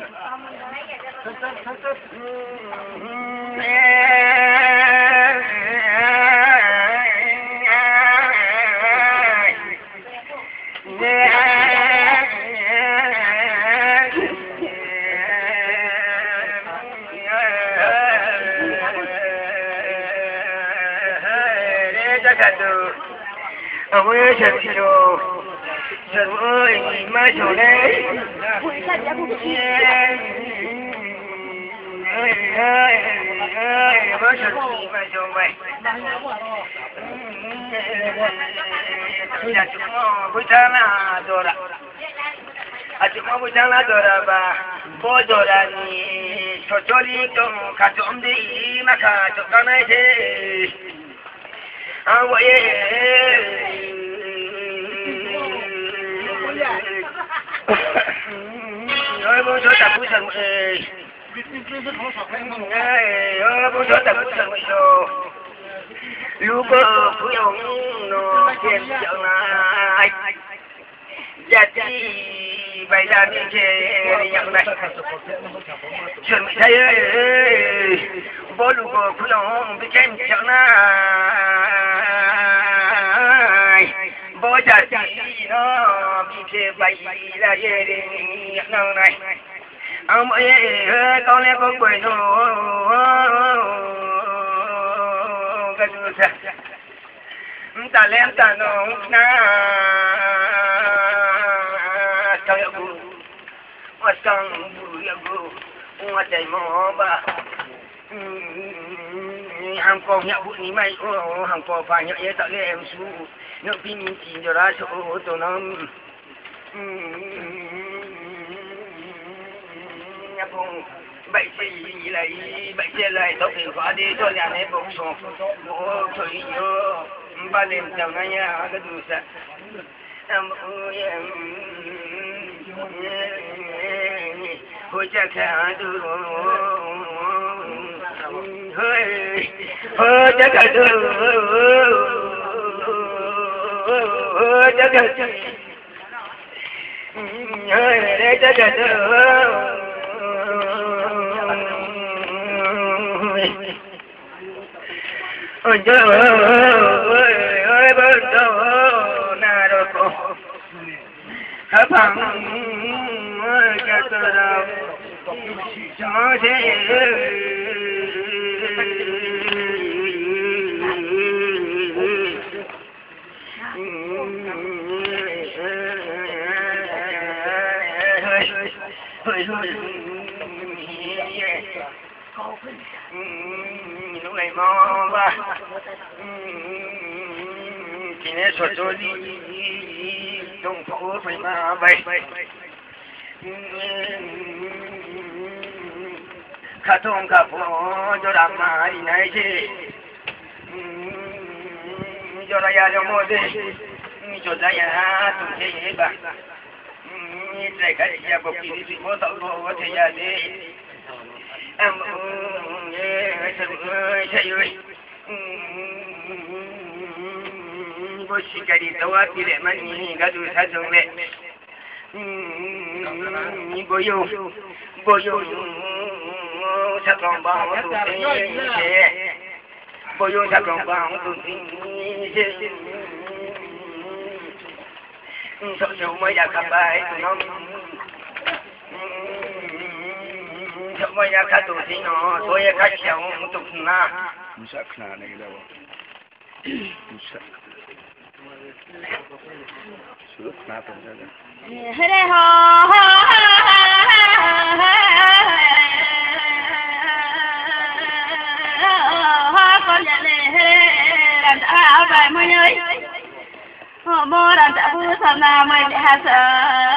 Ông ơi trời trời trời ơi mai trời đấy ơi ơi ơi mai trời mai trời vậy ya chúng nó bữa sáng là rồi ạ à chúng nó bữa sáng là rồi là bà bố rồi là cho cho đi trong cả chỗ đi mà cả chỗ cái này thế à vậy ơi bố cho tập bữa sáng ơi ơi bố cho tập bữa sáng ơi lúc phụ ông nó tiền chẳng lại giá trị bây giờ mình chơi nhận này chuẩn bị thấy ơi bố lúc phụ ông bị kém chẳng lại bố giá trị nó bị chơi bây là về đi nhận này ông ơi con em có quên nó cái gì vậy ta lên ta nong na sao ya bu wa sang bu ya bu wa dai mo ba hàng con nhậu vụ ní mày ô hàng con phải nhậu tạo lên em su nhậu pin min chín cho ra số tụi nó cùng bảy chỉ lấy bảy chỉ lấy tóc tiền quá đi cho nhà này bốc sông mua thủy vô ba đêm chào ngay nhà cái đủ sạch em ơi em hồi cha khả du hơi hơi cha khả du hơi cha khả du hơi để cha khả du ôi trời ơi ơi bên đâu na đâu có hấp hàng cái từ đâu cho thế hơi hơi lúc này mò ba chỉ nên sốt cho đi trong phố phải mà bay khát thông khát phố cho đam mà đi này chứ cho ra nhà cho mua đi cho ra nhà tụi thế bà chạy cái nhà bọc kỳ đi phố tàu phố thế nhà đi em ơi ơi trời ơi bố sĩ cái đi tàu đi để mà nhìn cái đôi sát giống này bố yêu bố yêu sát lòng bao tụi thế bố yêu sát lòng bao tụi thế sợ sợ mới đã gặp bài tụi nó sợ mới đã khát tụi thế nó tôi khát chèo tụi na musa khna này đâu musa sửa khna tụi đó hơi đây ho con nhà này làm sao vậy mọi người họ mua làm sao vui sao nào mới bị hạ sợ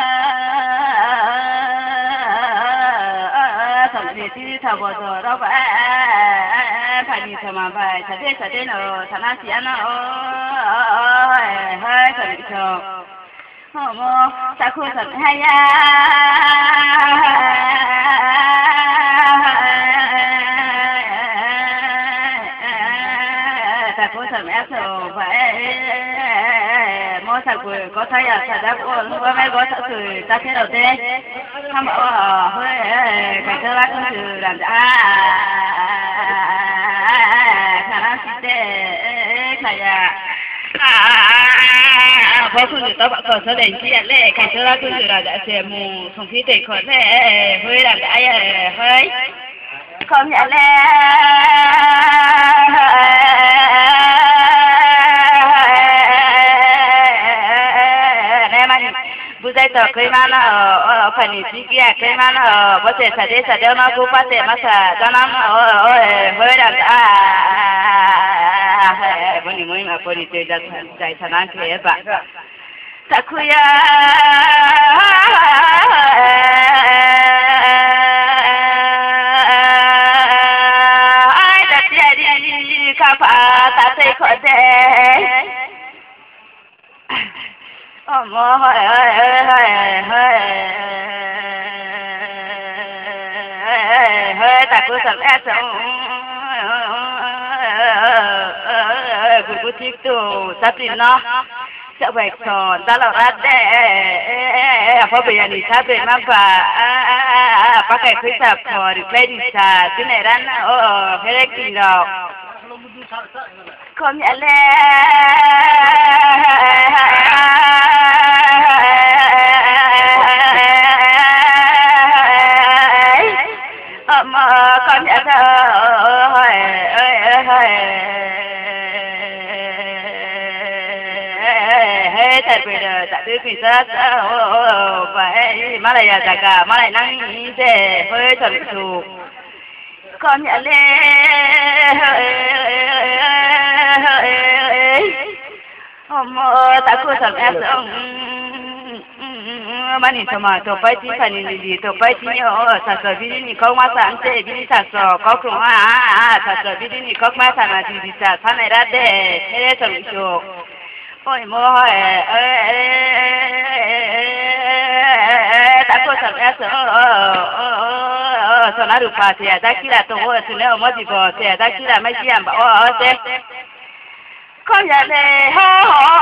thằng gì thì thằng bỏ rồi đâu vậy phải đi thằng mà vậy thằng thế thằng thế nào thằng nào xí nó hơi thằng bị sợ họ mua sao không thằng hay à ta có thằng em sợ vậy mua thằng cười có thấy à thằng đã có lúc mấy có thằng cười ta thế đầu tiên không bảo hơi cái thứ lát cũng từ làm ra khả năng xịt đấy này à bố phụ nữ tao bảo còn số đèn chỉ lệ cái thứ lát cũng từ làm ra xem mù không khí tệ khỏi thế hơi làm ra hơi không nhận lệ bu dai to kai mana o pani sikia kai mana o bose sade sade ma ku pate masa tanam o o hoira a boni moi ma pori te da dai sanan ke ba takuya ai da ti ka pa ta te ko te mơ hơi hơi hơi hơi hơi ta cứ sẵn ép xong cứ cứ thích tù sắp đi nó sẽ phải còn ta là ra để phó bây giờ đi sắp về mà phải bắt cái khuyết tập hồi được lên đi xa chứ này ra nó phải lấy kinh rồi không nhận lên mà con nhận thôi ơi ơi hết thật bây giờ tại vì vì sao phải mà lại là cả mà lại năng để hơi chuẩn chủ con nhận lên mà tại cô chẳng em xong mà nhìn sao mà tôi phải chỉ phải nhìn gì tôi phải chỉ nhớ sao sao vì đi có mà sáng chế vì sao sao có cũng à à sao sao vì đi có mà sáng là gì gì sao sao này ra đây thế đấy sao được ôi mơ ơi ta có sao đấy sao sao nó được phải thì ta chỉ là tôi tôi nếu mà gì bỏ thì ta chỉ là mấy chị em bảo ờ thế có nhà này ho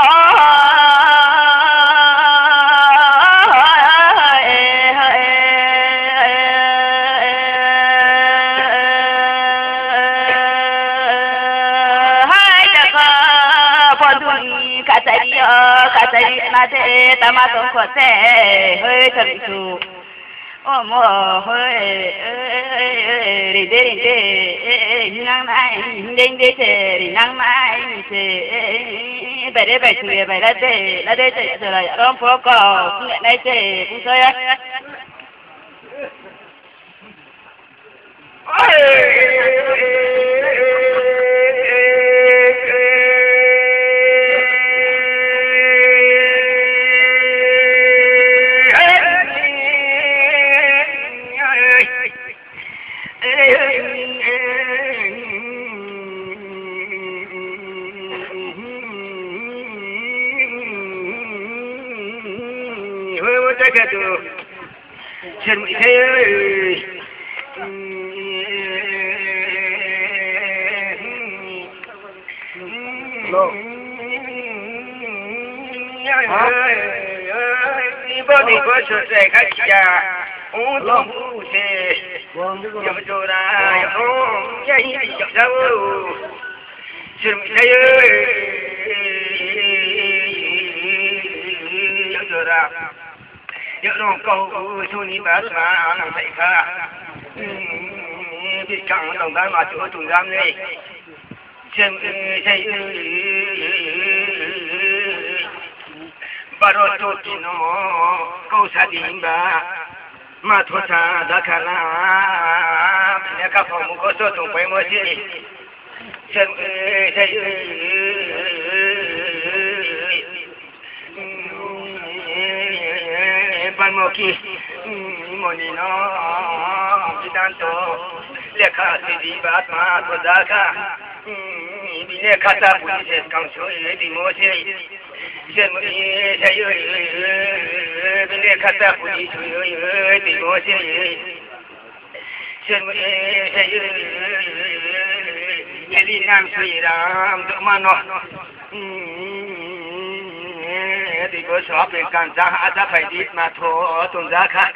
cả tay na thế ta mà tôi có thể hơi thật sự ô mồ hơi đi đi đi năng này đi đi đi năng này thì bài đấy bài chủ bài là thế là thế thì rồi là ông phố có cũng này thế cũng thôi á cái từ trên mỹ thế bao nhiêu có sự sẽ khách nhà uống thuốc sẽ nhầm chỗ ra nhầm nhảy đi chậm sao trên mỹ thế nhầm chỗ ra nhớ lòng câu xuân đi bát mà nằm dậy khá biết chẳng đồng bát mà chỗ tụi giam này xem thấy baro tốt thì nó câu sa đi ba mà thôi sa đã khá là nhà các phòng có số tụng phải mua gì xem thấy ban mô kỳ mô ni nó chỉ đàn tổ lệ khá sĩ đi bát mà thôi đã khá bị lệ khá ta bùi sẽ càng số đi mô sĩ xem thấy bị lệ khá ta bùi đi mô sĩ xem thấy đi nam suy ram tự mà nó thì có số về càng ra đã phải đi mà thôi tuần ra khác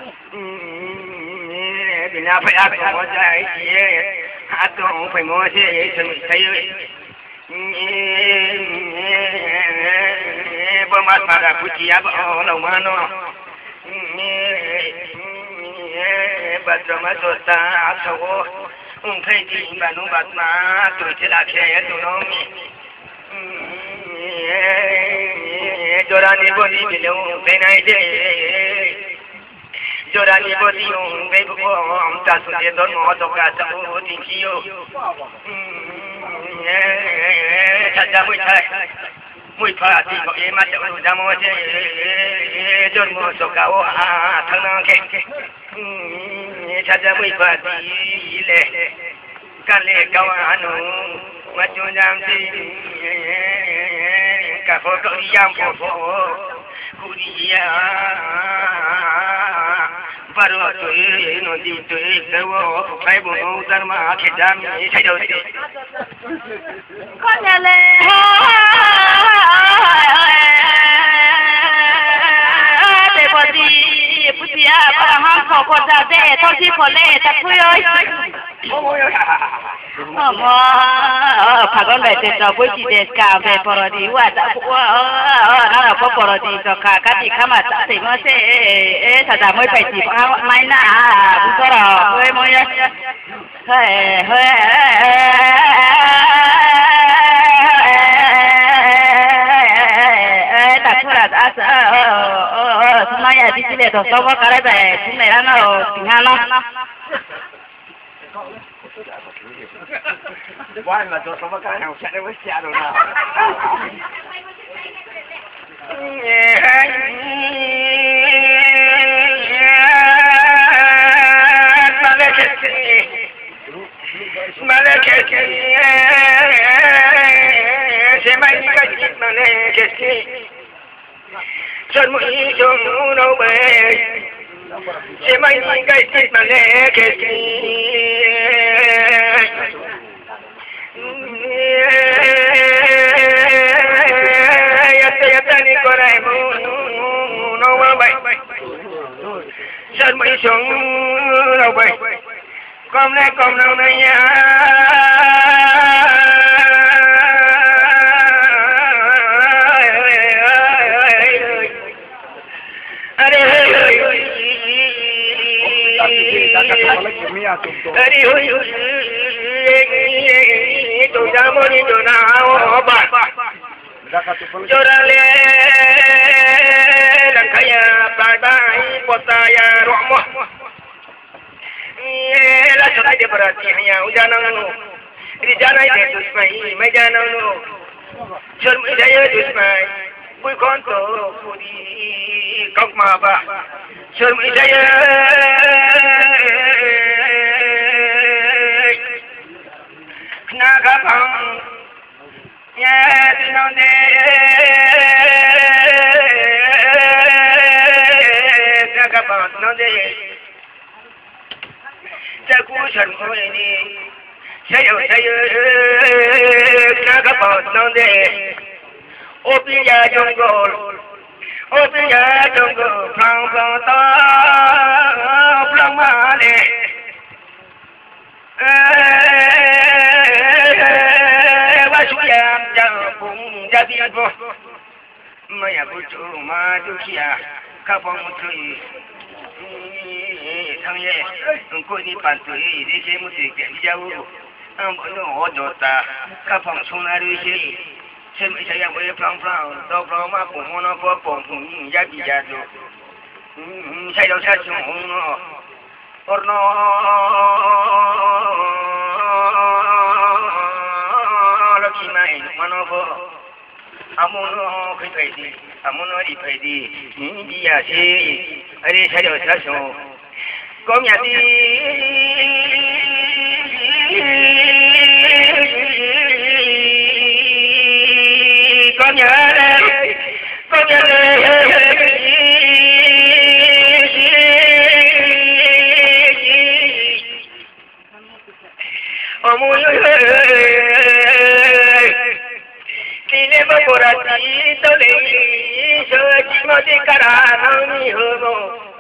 vì là phải áp dụng một cái gì áp dụng phải mua gì thì mình thấy bao mặt mà là phụ chi áp ở lòng mà nó bắt đầu mà tôi ta áp dụng không thấy gì mà nó bắt mà tôi chỉ là cái tôi nó Jorani body belong benai de Jorani body on bebo am ta sunde don mo to ka ta o ti kiyo cha cha mui thai mui pha ti ko e ma ta o da mo je don mo so ka o a thang na ke cha cha mui pha ti le ka le ka wa nu ma chu jam ti cả phố cậu đi giam phố phố khu đi ya và rồi tôi nó đi tôi đâu có phải buồn ông ta mà khi đam thay đổi con nhà lệ để bỏ đi bút gì à bà ham khổ còn ra để thôi chỉ khổ lệ ta thôi ơi ờ mà phải con về tiền rồi với chị để cả về bỏ đi qua đã nó là có bỏ đi cho cả các chị khác mà đã thì nó sẽ thật ra mới phải chỉ có máy nè cũng có rồi hơi mới hơi hơi ta thôi là đã sợ chúng nó nhà đi chỉ để thôi có cái này chúng này nó tình ha nó Why mà cho số cái nào sẽ với xe rồi nào Malakasi, semai kaji malakasi, semui jono bay, semai kaji malakasi, yata yata ni korai mu no bay, semui jono bay. Come ne come now na ya Are Are to jamoni to na ba Jorale lakaya bai potaya romo la chota de barati ya ujananu rijana de dusmai mai jananu shurm idaya dusmai bui konto puri kokma ba shurm idaya na ga bang ya dinonde na ga bang nonde Jagusan ini, saya saya nak apa nanti? Opiya jungle, opiya jungle, plang plang ta, plang mane. Wasuyam jambung jadi apa? Maya bucu maju kia, kapang mutui. Thangye, engkau ni pantai, ini saya mesti jauh. Ambo no odota, kapang sunari sih. Saya saya boleh pelang pelang, dua pelang mampu mana apa pun jadi jadu. Saya dah saya cuma orno lagi main mana apa. Amuno kepedi, amuno dipedi, ini dia sih. Ada saya dah saya kau nyati, kau nyati, kau nyati. Amuno Kini berborati toleh, sejima dikarang ni homo.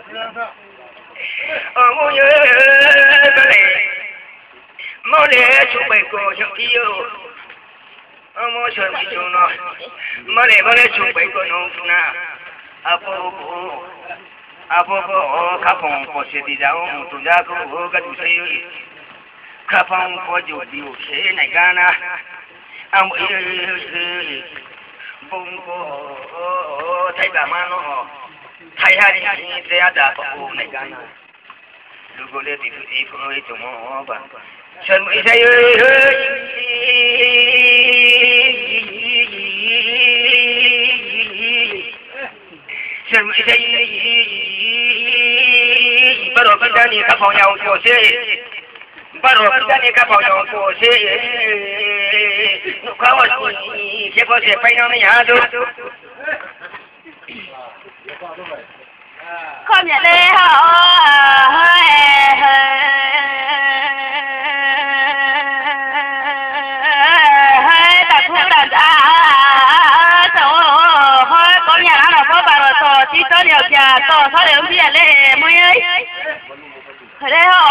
Amuyo toleh, mole cubai ko jokiyo. Amu suri jono, mole mole cubai ko nongna. Apo apo, apo apo kapong ko sedi jauh tuja ko gadu sayo. Kapong ko jodiyo se negana. Amu bungko thay ba mano thay hari ni saya ada ko negana lugole di di ko itu mo ba sharmu saya sharmu saya baru kita ni kapau yang ko se baru kita ni kapau yang ko se kawan ni siapa siapa yang ni ada. Kau ni leh ha, tak kurang dah. So, kau ni orang apa baru so, cita dia dia, so so dia dia leh, mui. Leh ha.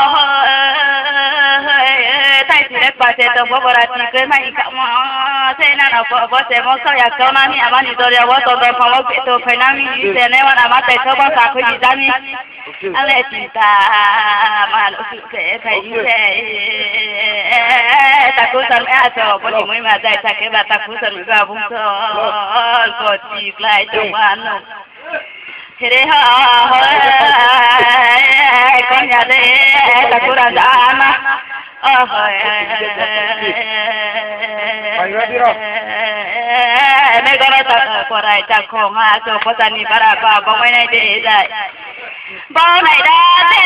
Pasal tu beberapa tiga macam kamu, saya nak apa apa saya mau saya kau nani aman itu dia buat tu berapa itu penami saya ni mana mata itu bang aku di sini, alih cinta malu saya saya takut sama aja boleh mui macam saya kena takut sama gabung sol kocik lah itu mana. Jadi ha, kau ni ada takut ada anak. Oh, me gora ta korai ta ko ma so potani para pa ba mai dai dai bao này đã thế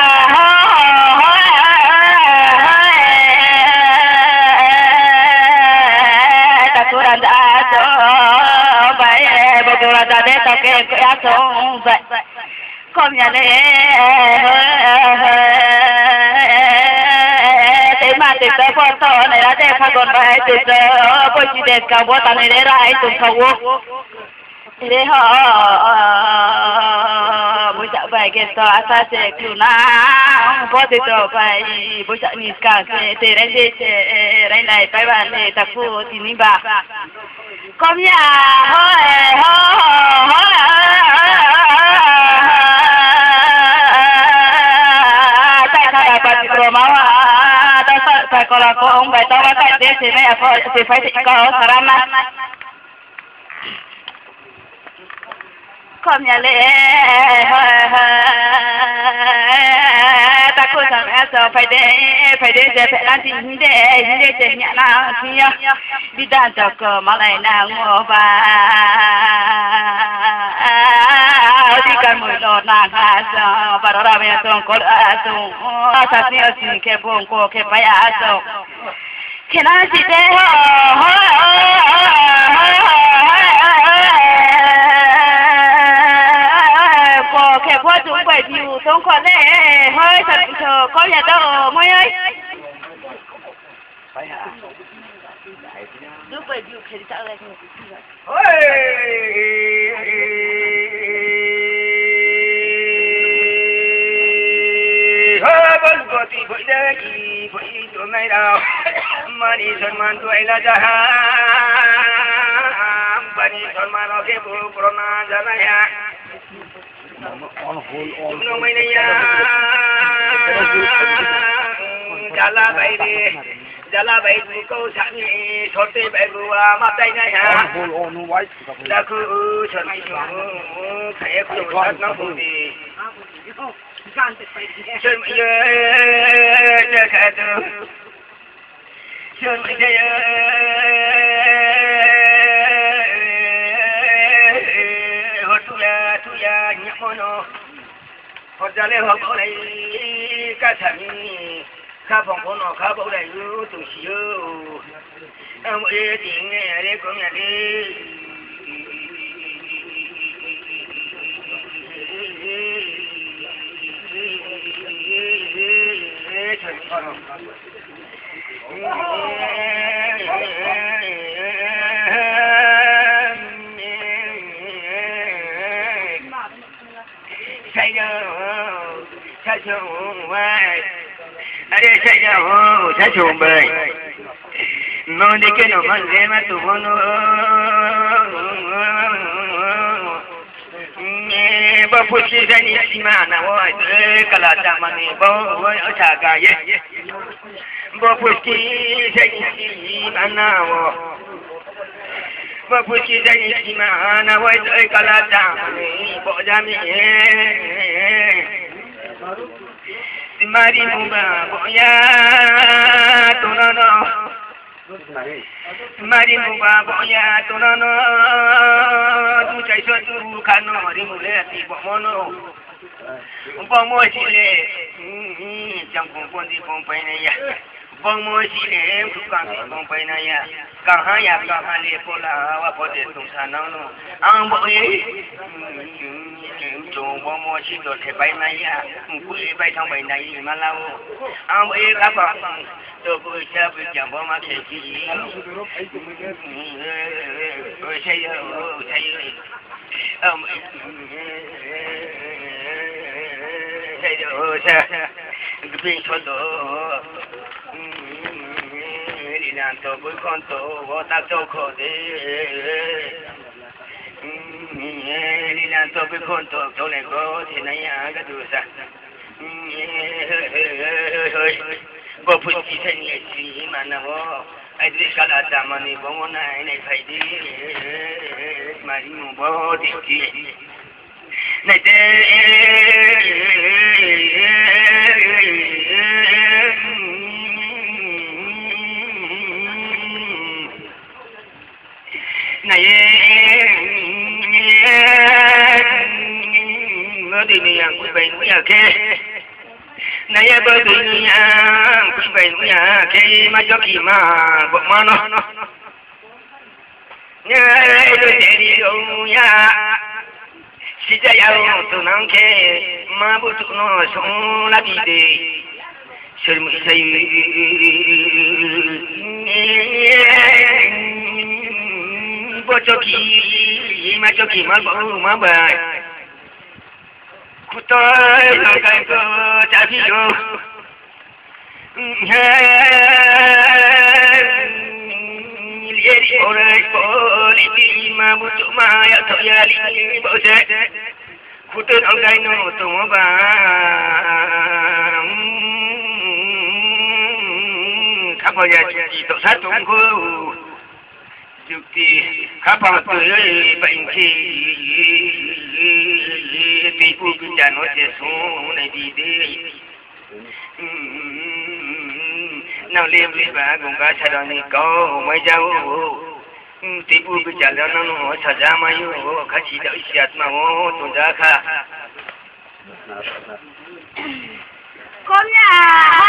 ta cô ra đã cho vậy bao cô ra để tao kêu cái số vậy không nhà này thế mà từ tới phong to này là để phát còn vậy từ từ bôi chỉ để cả bố ta này để ra ấy tụi khâu để họ bố chợ vậy cái tòa ta sẽ cứu na bố từ từ vậy bố chợ nhìn cả cái thế này thế này này phải bạn này ta phụ thì ní bà không nhà hơi hơi tại sao lại bật cửa máu à tại sao phải có là có ông bài tao bắt tại thế thì mẹ phải thì phải có sarana không nhà lệ ta cô thằng em sợ phải để phải để để phải làm gì để để để nhã nào kia đi đàn cho cờ mà lại nào ngô và đi cần mùi lọt nàng hà sao và đó là bây giờ có đã xong sao thì ở xin cái bông cô cái phải à sao cái nào chỉ để cô cái quá chúng phải chịu sống còn đấy hơi thật chờ có nhà đâu mới ơi lúc phải chịu thì sao lại ôi hơ vẫn có tí vội đây vội chỗ này đâu mà đi xuân man tuổi là cha mà đi xuân man nó cái bố corona ra này à nó mới này à jala bay đi jala bay đi câu sẵn nhỉ thốt đi bay vừa mà đây này à là cứ xuân mai xuống thấy cái đồ nó không đi xuân mai chơi khai từ xuân mai chơi hốt thu ya thu ya nhấp môi nó hốt ra lên hốt bảo này cá sấu cá phong phổ nó cá bảo này u tụi siêu em ơi tiếng nghe đấy con nghe đi say đâu say chuồng vậy ở đây say đâu say chuồng bơi nó đi cái nó mà dễ mà tụi nó bao phút chỉ ra đi xí mà nào vậy cái là chả mà này bao ở chả cả vậy bao phút chỉ ra đi xí mà nào bao phút chỉ ra đi xí mà nào vậy cái là chả mà này bỏ ra mi mari muba boya tonono mari muba boya tonono tu chai so tu kano ri mule ti bomono bomo chile jam pon pon di pon pai na ya bomo chile ku kan di pon pai na ya kan ha ya kan ha le ko la wa po de tung sa nang no ang bo ye chung bố mua chỉ được thể bay máy à, quỷ bay trong bay này mà lâu, ông ấy các bạn tôi vui chơi vui chẳng bố mà thể gì, tôi chơi chơi, ông chơi được chơi, cái pin cho tôi, đi làm tôi vui con tôi, vô ta tôi khó đấy. Đi làm tôi với con tôi chỗ này có thì này à cái thứ sao có phút chỉ thấy nhẹ gì mà nó ai biết cái là chả mà này bông này này phải đi mà đi ngủ bó thì gì này thế này ngỡ đi nè yang quý vị núi nhà kê này bơ tùy núi nhà quý vị núi nhà kê mà cho kỳ mà bộ mà nó nhớ đôi trẻ đi đâu nhà si ra yêu tụi nó kê mà bố tụi nó sống là bị đi sớm mới thấy bố cho kỳ mà cho kỳ mà bố mà bài tôi là cái cơ trả phí đồ liệt đi bộ này bộ đi mà bố chỗ mà ya thôi ya đi bộ xe khu tôi ông đây nó tôi mà bà khắp bao giờ chỉ tổ sát chúng cô chụp thì khắp bao tuổi bệnh khi tí phụ cứ chả nói chuyện xuống này đi đi nào liêm lý bà cũng cả cha đó này có mấy cháu tí phụ cứ chả đó nó nó cha ra mà yêu khá chỉ đợi xét mà ô tụi ra khá con nhà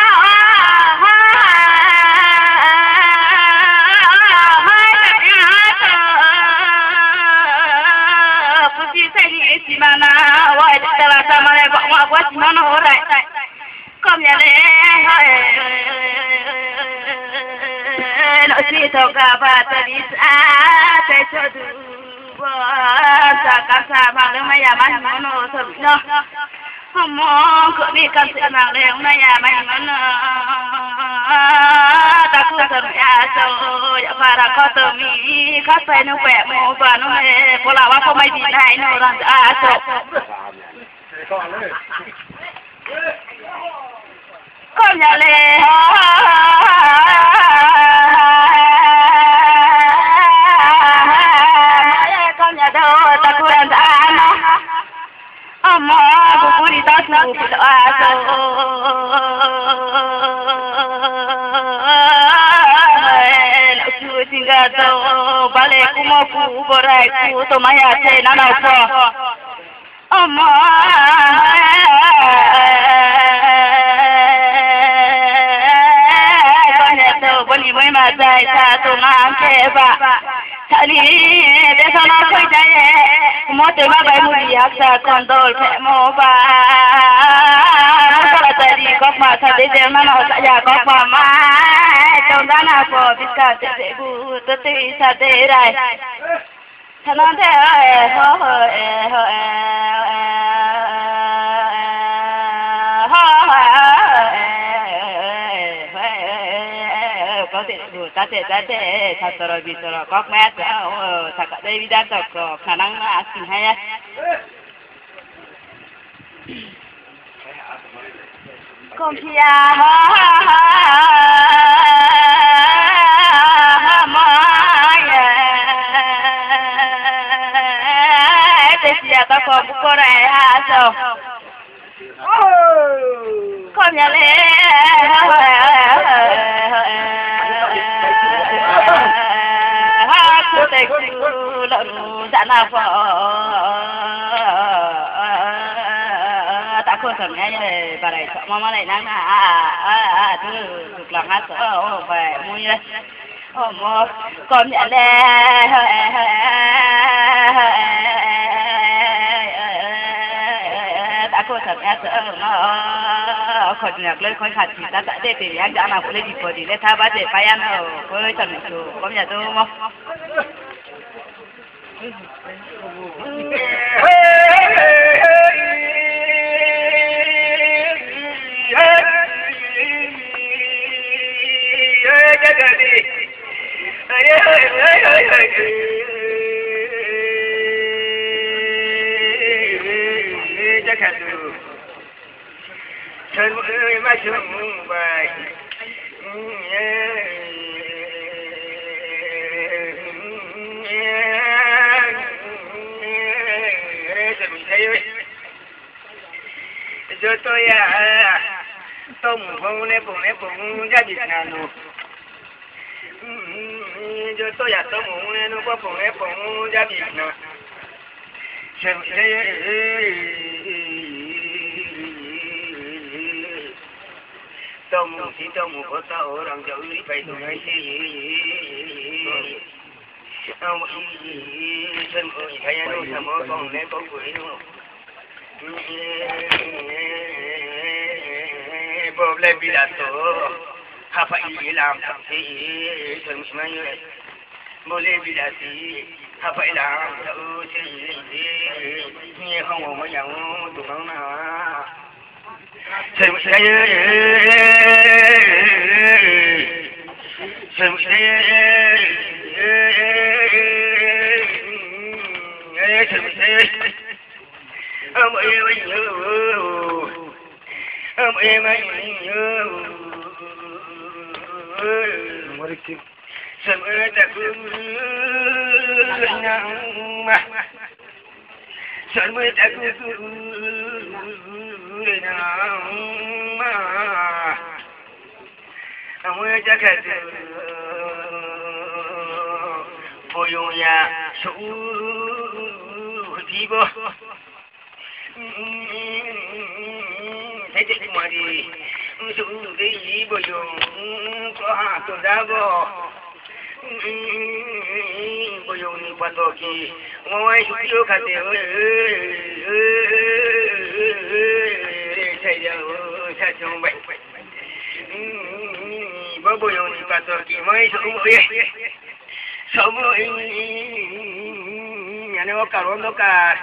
mana wai tala sama le gok ma buat mana orai kom ya le no si to ga ba tadi sa te chodu sa ka sa ma le ma ya ma no so no mo ko ni kan se ma le ma ya ma no ta ku sa ya so ya para ko to mi ka sai no pe mo ba no me ko la wa ko mai di nai no ran a so ko ya le ko ya do ta ku ran a no amma ko ku di ta su a so tinggato bale kumo ku borai ku to maya te nana po amma bane to bani mai ma dai ta to ngam ke ba thani be sana khoi jaye mo te ma bai mu yak sa kondol phe mo ba ko la tari ko ma sa de de ma no sa ya ko ma ma trong đó nào có biết cả thế thế bu tôi thấy sao thế này thằng nó thế ho ho ho có thể đủ ta thể ta thể thật rồi bị rồi có mẹ sao thật ở đây đã có khả năng là xin hay con kia ta có một cô này ha sao con nhà lẽ ha cô tây cô lợn dạ nào phở ta cô thầm nhá như bà này sợ mama này nắng à à thứ thực lòng hát sợ về mua đây một con nhà lẽ cô thật ác nó khỏi nhạc lên khỏi hạt thì ta đã để thì anh đã làm cái gì rồi thì để tha bát để phải ăn ở với thằng chủ có nhà tôi không Chân ơi mà chung bài Yo tôi à tôm phong nè phong nè phong ra Việt Nam luôn. Yo tôi à tôm nè nó có phong nè phong ra Việt Nam. Xem tao mù xí tao mù có tao ở đằng chỗ đi phải tụi ngay xí ông ý chân ơi thấy anh đâu thầm ơi còn lấy có quỷ đâu bố lên bị đặt tổ hà phải làm thằng gì chân mấy người bố lên bị đặt gì hà phải làm thằng gì nghe không có nhau tụi nó nào chân mấy người chân mấy người chân mấy người ông em anh nhớ ông em anh nhớ sớm ơi ta cứ nắng mà sớm ơi ta cứ nắng mà ông ơi ta khát bồi hồi nhà số gì bơ thấy chết mà đi xuống cái gì bây giờ có hàng tuần đã vô bây giờ đi qua tổ kỳ ngoài chút yêu khát tiêu thấy đâu thấy trong bệnh bây giờ đi qua tổ kỳ ngoài xuống rồi sống rồi nhà nó cả nó cả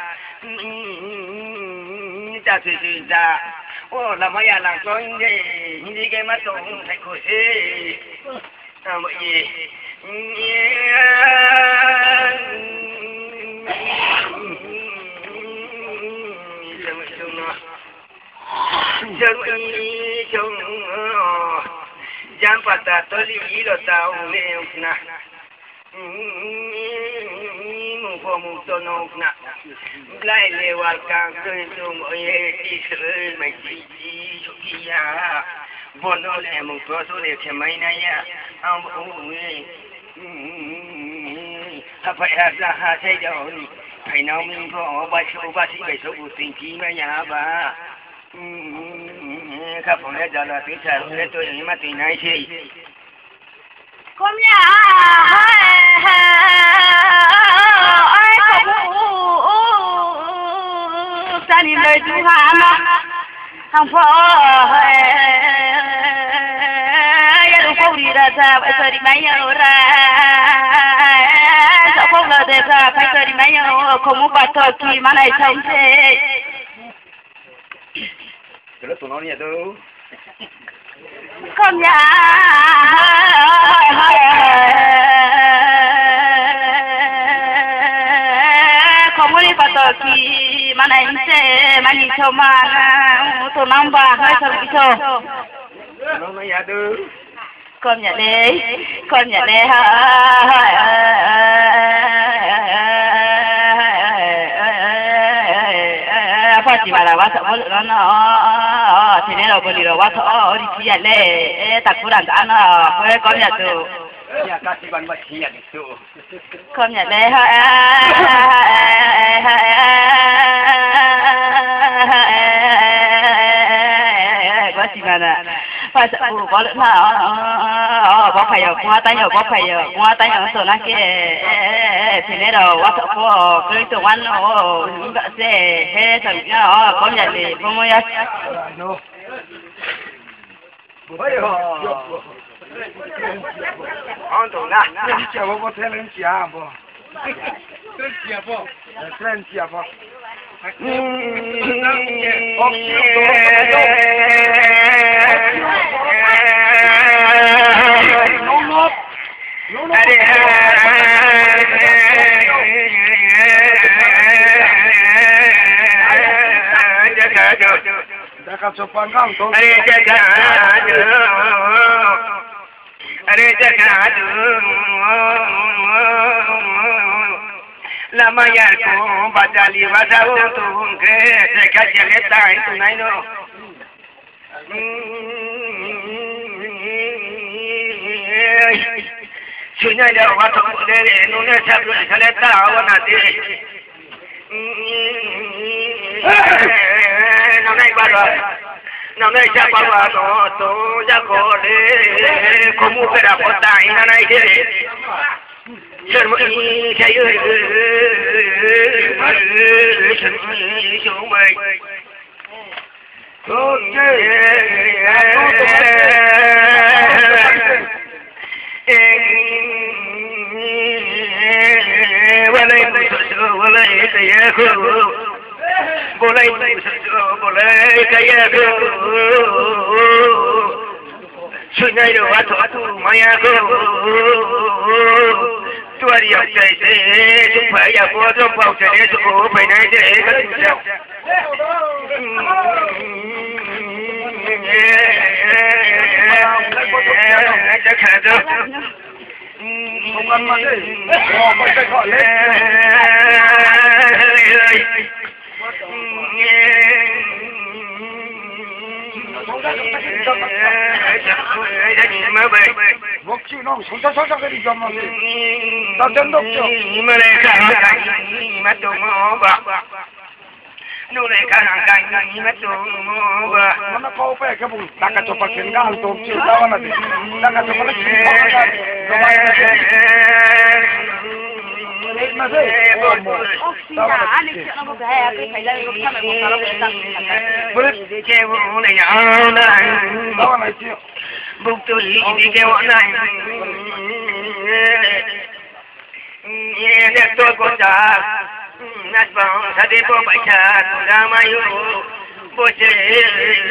ta thì thì ta ô làm mấy làm cho như thế như cái mắt tôi thấy khó thế à mọi gì giờ mọi chung nó giờ mọi chung jam patah toli ilo tau leukna mungko mungko nokna lai lewal kang kentung oye isre mai ji chukia bono le mungko so le khemai na ya am ui apa ya za ha sai da ni kai na min ko ba shu ba si bai so bu tin ji ma ya ba ka phong le da la ti cha le to ni ma tin nai chi con nhà ai cũng gia đình đời chú hà mà không phải ya đâu có đi ra sao bây giờ đi mấy giờ ra sao không là để ra bây giờ đi mấy giờ không muốn bắt tôi khi mà này trông thế tụi nó nhỉ đâu con nhà không muốn đi bắt tôi khi mà này thế mà đi cho mà tôi mang bà hay sao đi cho nó nói nhà đâu con nhà đấy con nhà đấy ha phát chỉ mà là quá sợ nó nó thì nên là bữa đi rồi quá sợ đi chi ăn đấy tạc cú đàn ăn à với con nhà tụ nhà ta chỉ bán vật chi ăn tụ con nhà đấy ha quá chỉ mà là phải sợ bù có lẫn nào có phải ở qua tay ở có phải ở qua tay ở sổ năng kia thì nên là quá sợ cô cái tổ ăn nó những cái xe hết thằng nó có nhà gì không có nhá ông tổ na lên chia bao có thể lên chia bao lên chia bao lên chia bao Dekat sopan kang tu. Are jaga aduh, are jaga aduh. Lama ya ko badali wasau tu ke jaga jeleta itu nai no. Sunya dah waktu dari nuna sabtu jeleta awan ada. Nona ibarat Năm nay cha qua qua nó tổ cha có để không mua cái đạp có tài năm nay thế chân mỗi chạy ơi chân chỗ mày tốt chứ qua đây qua đây cái khổ boleh boleh kaya ko sunai do atu atu maya ko tuari au sai se jumpa ya ko do pau se ne ko pai nai se ka tu sa ja kha do không ăn mà đi ồ mới cái gọi lên vóc chữ nó không sao sao cái gì cho mà tao chân đốc chưa mà lại cả cái mắt đồ mò bạc nu lại cả hàng cái mắt đồ mò bạc mà nó có phải cái vùng đặc biệt cho phát triển cái hàng tôm chữ tao là gì đặc biệt cho phát triển cái mà thế anh ấy nó có cái cái phải lên cái mà nó phải tăng bớt cái vụ này nhau này tao này chưa bụng tôi đi cái vụ này nè tôi có trả nát vào sa đi bộ bảy cha ra mai yêu bộ chế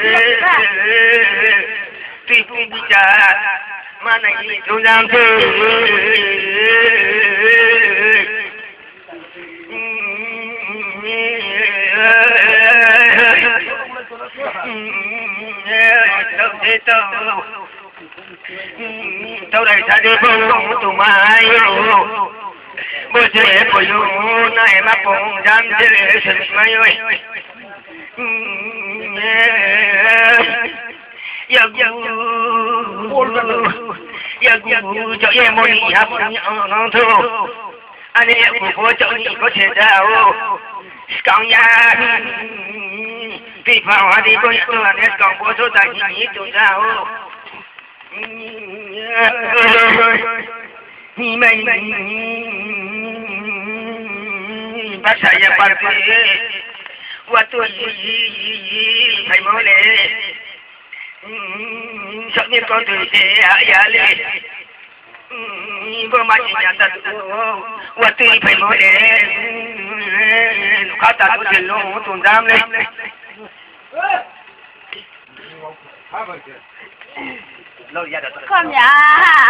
tuy cũng bị trả mà này tôi làm thơ tao đây sa đi bộ tụi mai bố chế bố yêu này mà bông dám chế sân mai ơi ya gu ya gu cho em muốn đi học nó thôi anh em của bố cho đi có thể đâu còn ya vì vào đi bố yêu là nên còn bố số tài gì tụi sao ni mày bác sĩ ya bác sĩ waktu phải mới lệ sợ nhiên con từ thế ya lệ bố mà chỉ nhận ta waktu phải mới lệ khá ta có tiền luôn tụi giam lên con nhà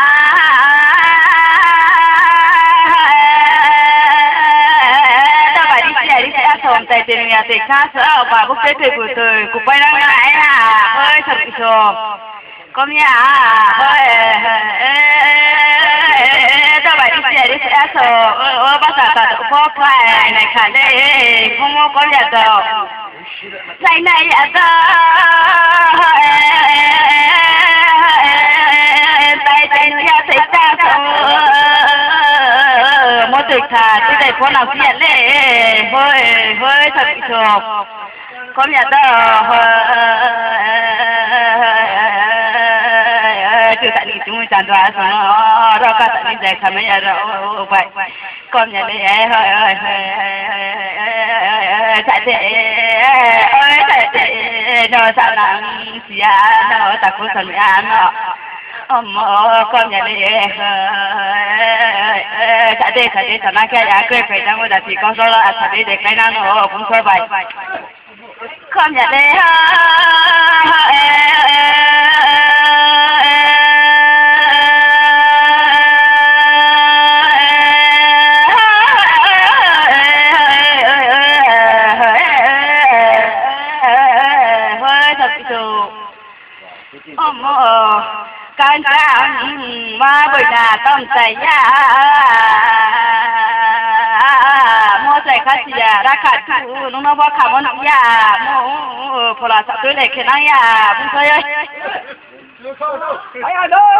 ta phải đi xe đi xe xong tại tiền nhà tiền khác sợ và bốc xếp về buổi tối cũng bay ra ngay à hơi thật sổ con nhà hơi ta phải đi xe đi xe xong ơ bác xã xã tự phó phải này khả đây không có con nhà đâu này này à ta tay tay nhà thấy ta xong một thực thà tôi đây có nào chuyện lệ hơi hơi thật sộp con nhà ta từ tại đi chúng chàng đoá xong đó cả tại đi dạy khả mấy nhà đâu vậy con nhà đây hơi hơi chạy thế ơi chạy thế nó sao nắng xìa nó ta cũng sẵn nhà nó Amo con nhà đi chạy đi chạy đi thằng anh kia nhà quê phải đang ngồi đặt thì con số là chạy đi để cái nào nó cũng thôi vậy con nhà đi Amo can can ma bởi nhà tâm say ya mua say khát ya ra khát tu nó nó bao khám ăn ya mua phô la sắp tới này khi nào ya bún say ơi ai à đâu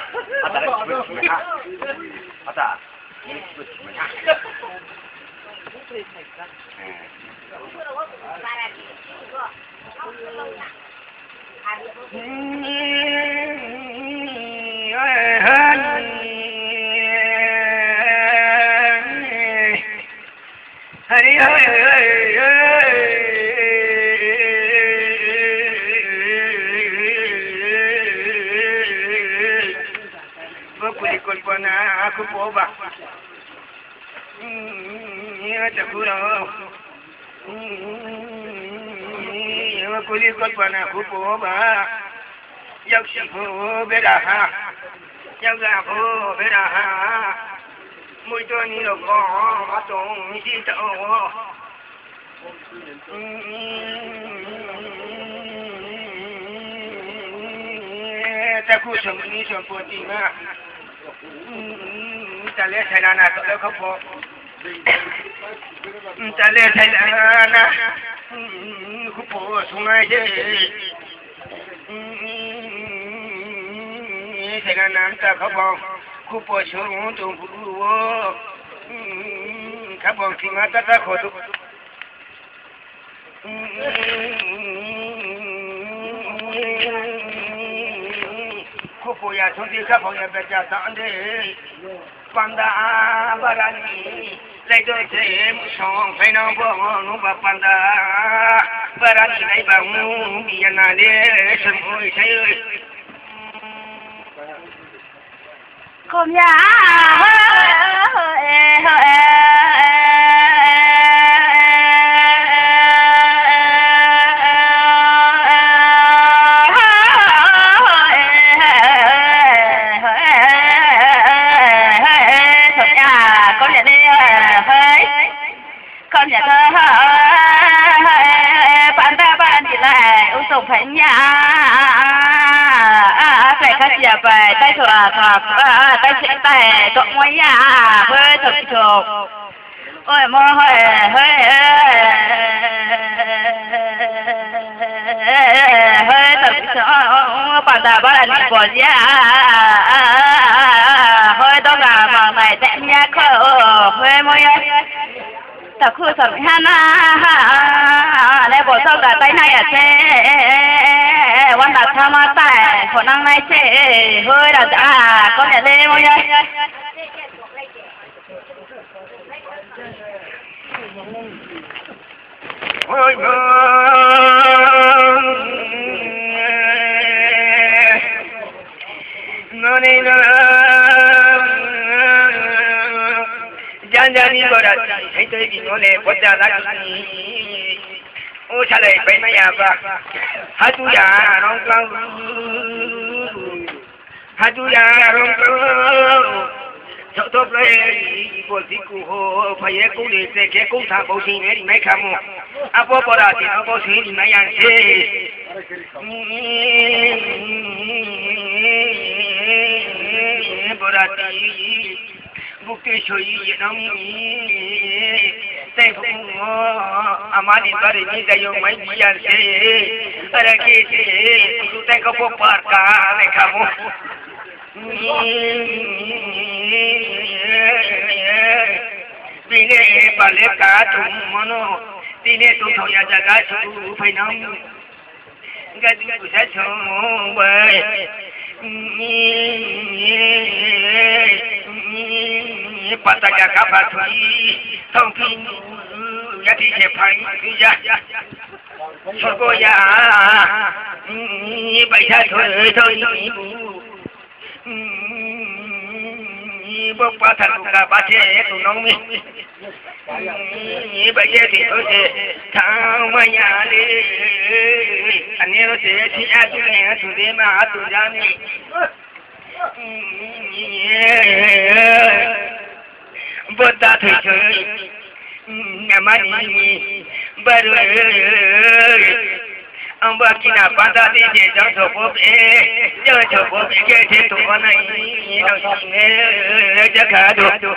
Ata, ata, Hari Bukuli kulpana aku boba. Ya takuro. Bukuli kulpana aku boba. Yakshi bo beraha. Yagaho beraha. Muito ni logo atong kita oh. Taku sembunyi sempurna ma. Tale thalana tole khapo. Tale thalana. Khapo sungai je. Thalana ta khapo. Khapo sung tung buwo. Khapo singa ta ta khodu. Kupu ya sundi kapu ya beja sande, panda barani, lado tem song penang bong nuba panda barani nai bangu biana de semui saya. Kom ya, con nhà thơ bạn ta bạn thì lại ung tùng phải nhà phải khát nhà phải tay thọ thọ tay sẽ tay cộng ngoài nhà hơi thực thuộc ôi mơ hơi hơi hơi thực thuộc bạn ta bạn thì bỏ nhà hơi đó là mà mày đẹp nha khờ hơi môi ta khu sầm hana này bộ sau cả tay này à xe quan đặt tham ma tài khả năng này xe hơi là à con nhà lê mọi người ôi mơ nó đi nó Jan jani gora thấy tôi bị nó này quật ra ra cái ô cha này phải mấy à ba hai chú già rong rong hai chú già rong rong chỗ top lấy bộ gì cụ hồ phải cái cụ để sẽ cái cụ thằng bố sinh này đi mấy khám mồ à bố bố đã thì nó bố sinh đi mấy ăn xe bố đã thì bukti soi nong teh amani bari ni dayo mai biar se ara ke se tu teh ko popar ka ne kamu bine bale ka tum mono tine tu thoya jaga chu phai nong gadi ku sa chong bai Pata ya kapa tui, thong pin ya ti che phai ya, chogo ya, bai sa thôi thôi, bốc pa thằng cả ba che tụi nông mi, bai che thì thôi che, thang mai ya đi, anh em nó che thì ăn tụi này tụi đấy mà tụi ra mi. Bota thầy chơi nhà máy bờ ông bà kia nào bán ra đi để cho số bố bé cho số bố bé kia thế tụi con này nó nghe chắc khá được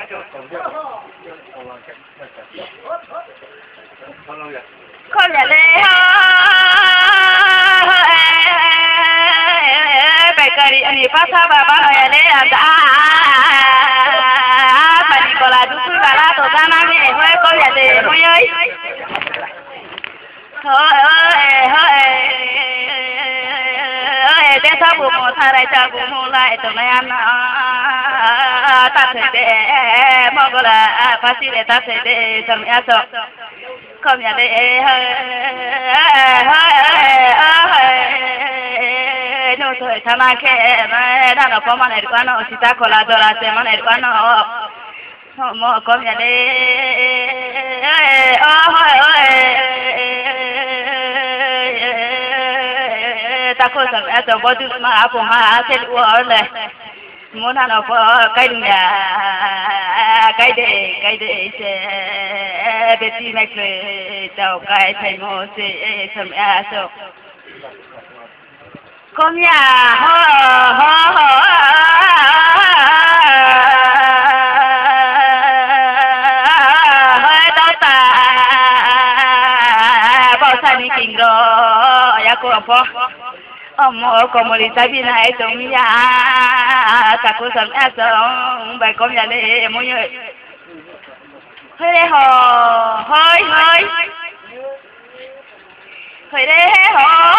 con nhà đây bài cari anh phát ra bà bà này lấy làm ta là du sư cả là tổ ra nam mẹ hơi có nhà để môi ơi thôi ơi ơi ơi bé tháp bụng một thằng này cha bụng một lại tụi mày ăn ta thấy để mong gọi là phát triển để ta thấy để tụi mày ăn sợ không nhà để hơi hơi hơi no thôi thằng nào kia mà đang ở phòng này quan nó chỉ ta có là đồ là xem này quan nó mà không nhà để hơi ta có sợ em sợ bao nhiêu mà áp mà sẽ uổng này muốn ăn ở cái nhà cái để cái để sẽ biết gì này cái tàu cái thay mua sẽ xem em sợ con nhà ho ho ho hơi đau ta bao sao đi kinh rồi ya cô apa ông có một lý tại vì này trong nhà ta cũng sắm áo xong bài con nhà này mọi người hơi đây hò hơi hơi hơi đây hò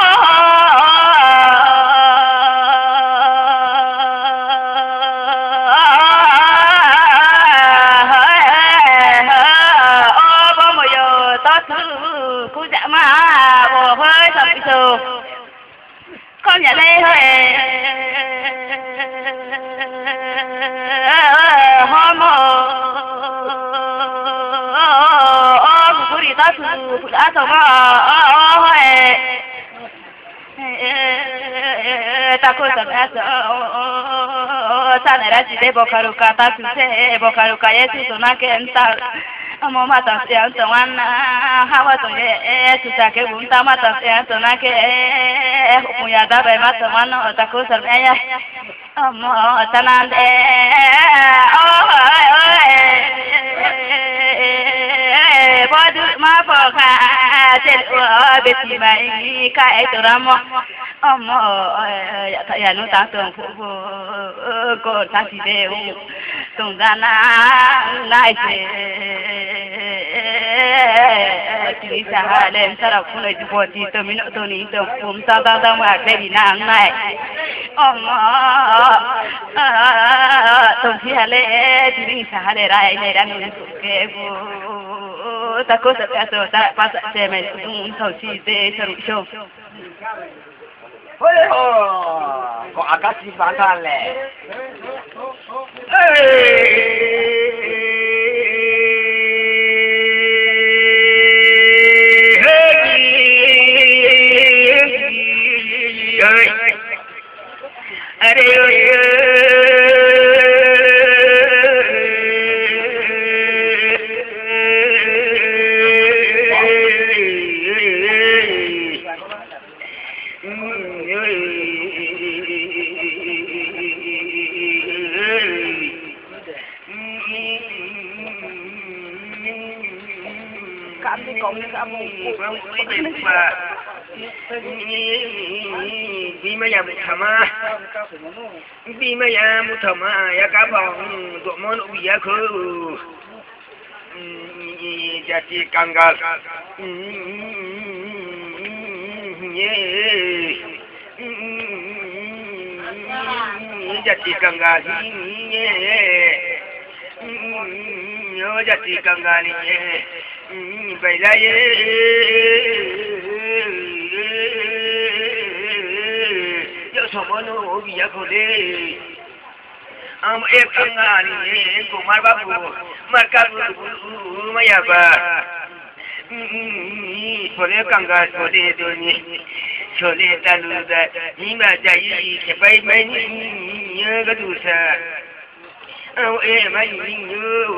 con nhà đây hơi hôm hôm cô đi ta sư đã xong rồi ta cô sắm áo ta này ra chỉ để bỏ caro cả ta sư sẽ bỏ caro cả耶稣na cái ta mà mà ta sẽ ăn xong ăn hawa xong ye sư ta cái bún ta mà ta sẽ ăn xong cái cũng ya ta về mà xong ăn ta cô sắm áo mà ta nan để bao nhiêu mà bỏ cả trên ở bên thì mày cái tôi làm mà mà thầy anh ta tưởng phụ phụ cô ta chỉ để tung ra na này chứ chỉ là lên sau đó cũng lấy chụp thì tôi mới nói tôi ní tôi cũng sao sao sao mà cái gì nàng này mà tôi chỉ là lên thì đi xa để ra này đang ngồi chụp cái bu ta có thể tôi ta pas xem mình cũng thầu chi để thầu show ôi hồ có agak si phán than lẹ अरे cảm thấy còn cảm mà vì mà nhà một thằng à vì mà nhà một thằng à ya cá bỏng tụi món uy ya khứ giá trị càng gạt giá trị càng gạt nhớ giá trị càng gạt vậy là yo somos no vía cole am e kangani ko marbabu markabu mayaba sole kanga sole doni sole taluda ima jayi ke pai mai ni ga dusa am e mai ni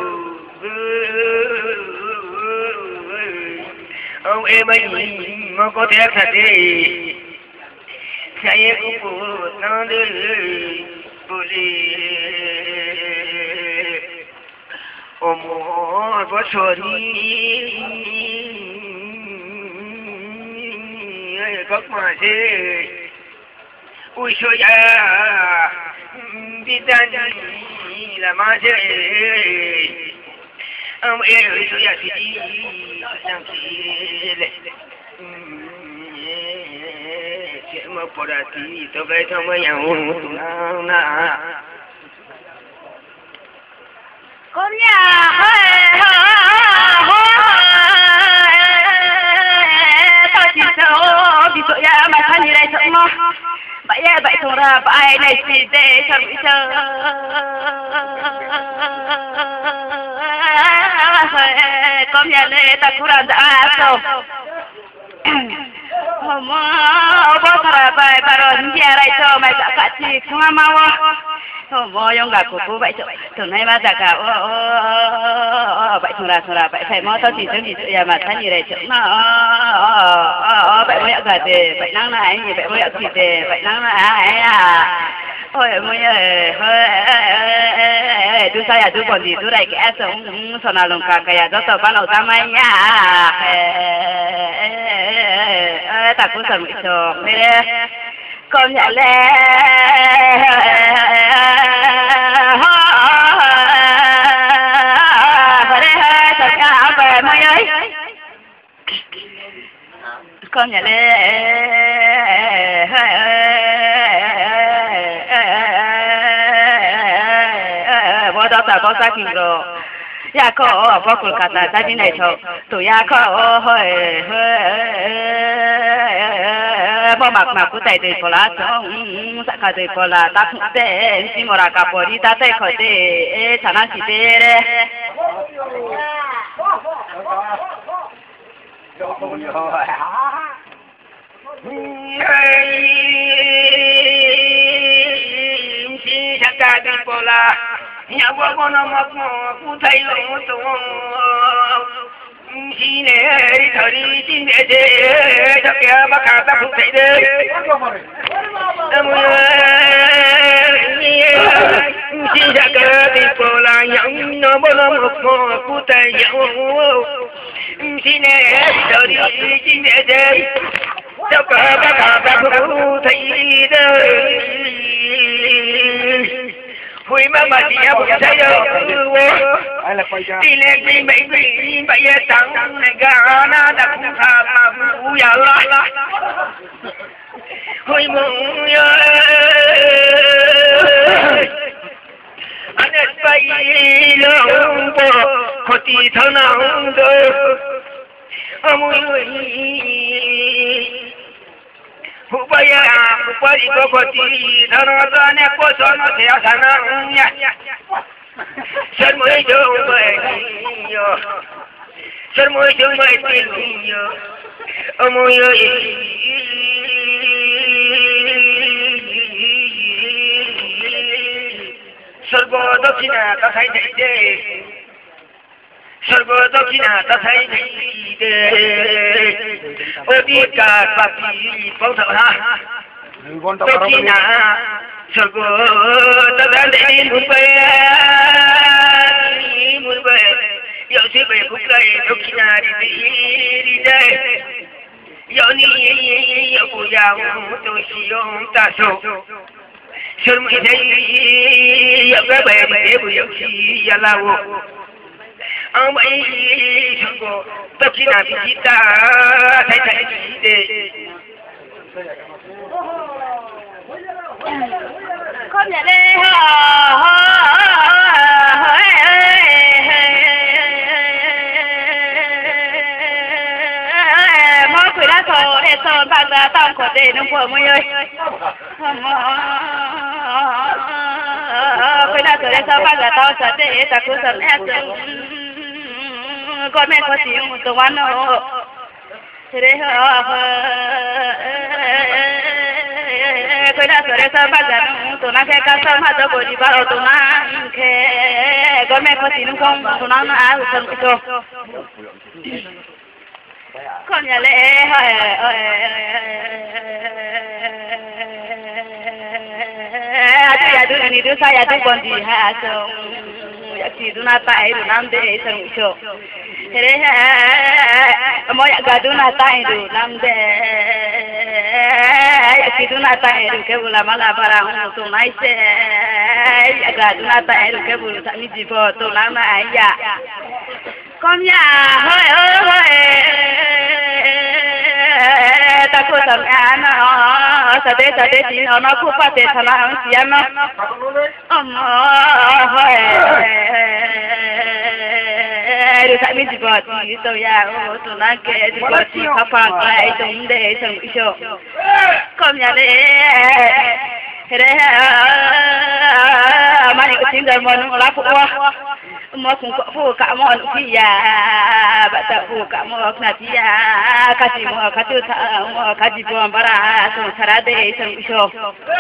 ông em ấy nó có thể thật đi saya cũng nó đưa boleh omor bosori các mà thế ui xôi ya đi tan là mà thế ông ấy rồi ya thì đang thì lệ chuyện mà bỏ ra thì tôi về thôi mới nhau na con nhà tao chỉ sợ bị sợ ya mà thân như này sợ mà vậy vậy thôi ra bài này chỉ để cho bị sợ con nhà này ta cũng đã sao mà bao giờ bài bài rồi nhà này cho mày cả cả chị không mau mà ông gà của cô vậy chứ thường nay ba già cả vậy thường là thường là vậy phải mau tao chỉ chứ gì mà thấy gì này chứ nó vậy mới gà về vậy năng này gì vậy mới gì về vậy năng này à ôi mới hơi tôi sao ya tôi còn gì tôi đây cái sống sao nào lòng cả cái ya đó tao bắt đầu ra mày nha ta cũng sợ bị chọc nè con nhà lẽ con nhà lẽ bố đó ta có sao kì rồi ya có có cuộc cắt là gia đình này thôi tụi ya có hơi bố mặc mặc cũng tại đây có là trong sắc cái đây có là ta cũng thế chỉ một là cặp bồ đi ta thấy khỏi thế chẳng hạn gì thế đấy chỉ chắc cái đây có là nhà bố con nó mặc cũng thấy lỗ tung chỉ nè đi thở đi chỉ nè thế chắc kia bác cả ta cũng thấy đấy chỉ chắc cái đi phố là những nó bố nó mặc cũng thấy lỗ chỉ nè đi thở đi chỉ nè thế chắc kia bác cả ta cũng thấy đấy vui mà mà chị em cũng thấy đâu đi lên đi mấy vị bây giờ tăng này gà na đã cũng thà mà vui à la vui mừng anh ấy bay lòng bộ có tí thằng nào đâu ông ơi phụ bây giờ phụ bây giờ có tí thằng nào ra nè có số nó theo thằng nào nhá sân mới chung mày nhớ sân mới chung mày tin nhớ ông ơi sân bò đó khi nào ta thấy thấy thế sân bò đó khi nào ta thấy thấy thế ôi đi cả bác sĩ phong thợ ha đó khi nào sân bò ta đang để đi muốn về muốn về giờ sẽ về cũng đây đó khi nào đi đi đi đây giờ đi giờ cô giàu tôi chỉ ông ta số sân mới thấy giờ cái bè bè bây giờ chỉ giờ lao ông ấy sân bò đó khi nào bị ta thấy thấy gì con nhà lê mỗi tuổi đã sổ để sổ bằng ra tao có để nó của mọi ơi tuổi đã sổ để sổ bằng ra tao sẽ để ta cứ sớm em con mẹ có gì một tuần ăn nó thế đấy hả tôi đã sửa sang bắt đầu tôi nói cái cá sấu mà tôi bồi đi vào tôi nói cái con mẹ có gì không tôi nói nó áo xong cái cô con nhà lẽ tôi ya tôi này tôi sai ya tôi còn gì hả xong ya chỉ tôi nói tại tôi làm để xong cái cô thế đấy mỗi cái tôi nói tại tôi làm để khi tôi nói tại được cái bula mala para ông tôi nói sẽ cái tôi nói tại được cái bula thằng gì vô tôi làm này ya con nhà hơi ơi ta cô tầm ăn nó sao để sao để chỉ nó nó cũng phát để thằng nào chỉ ăn nó ông hơi rồi tại mình chỉ có chỉ tôi ya ô tôi nói kệ chỉ có chỉ khắp phẳng lại chúng để chẳng bị sợ con nhà đấy thế đấy mà những cái chuyện đời mình nó lá phụ mà cũng có phụ cả mọi người ya bạn ta phụ cả mọi người thì ya cái gì mà cái thứ mà cái gì mà bara xong sara để chẳng bị sợ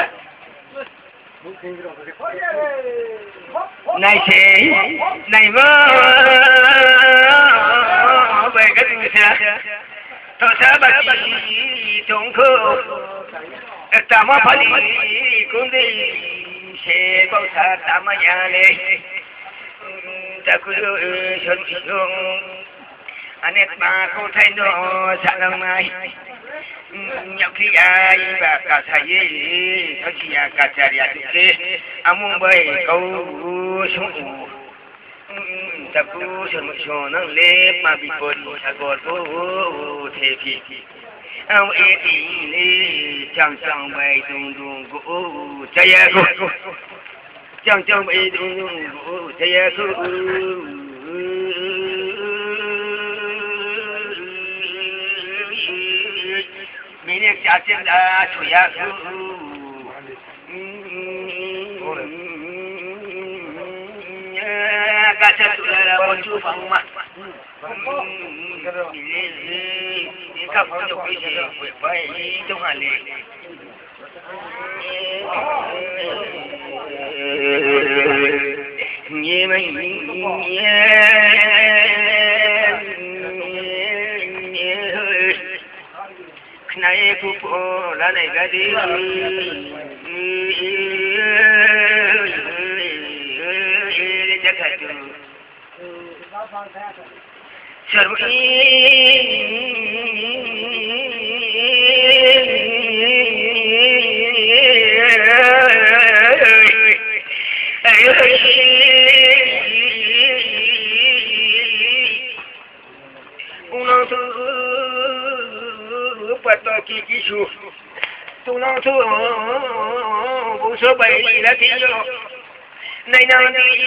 này chị này vợ về cái gì thế tôi sẽ bắt chị trong khu ta mà phải đi cũng đi sẽ bao giờ ta mà nhà này ta cứ xuân xuân anh em mà cô thấy nó sao làm mai nhóc khi ai và cả thầy thôi chỉ là cả trời là thế anh muốn bơi câu xuống ta cứ xuân xuân nó lép mà bị bồn ta gọi cô thế thì ông ấy đi chẳng chẳng bơi đùng đùng cô chạy cô chẳng chẳng bơi đùng đùng cô chạy cô mình cha chân đã chui ra khu, cả chân là một chú phong mặt, các phong tục cái gì phải phải trong hành lý, như mình này phụ phụ là này cái gì chắc là từ chờ tôi kỹ kỹ số tôi nói thôi bố số bảy là thế rồi này nào đi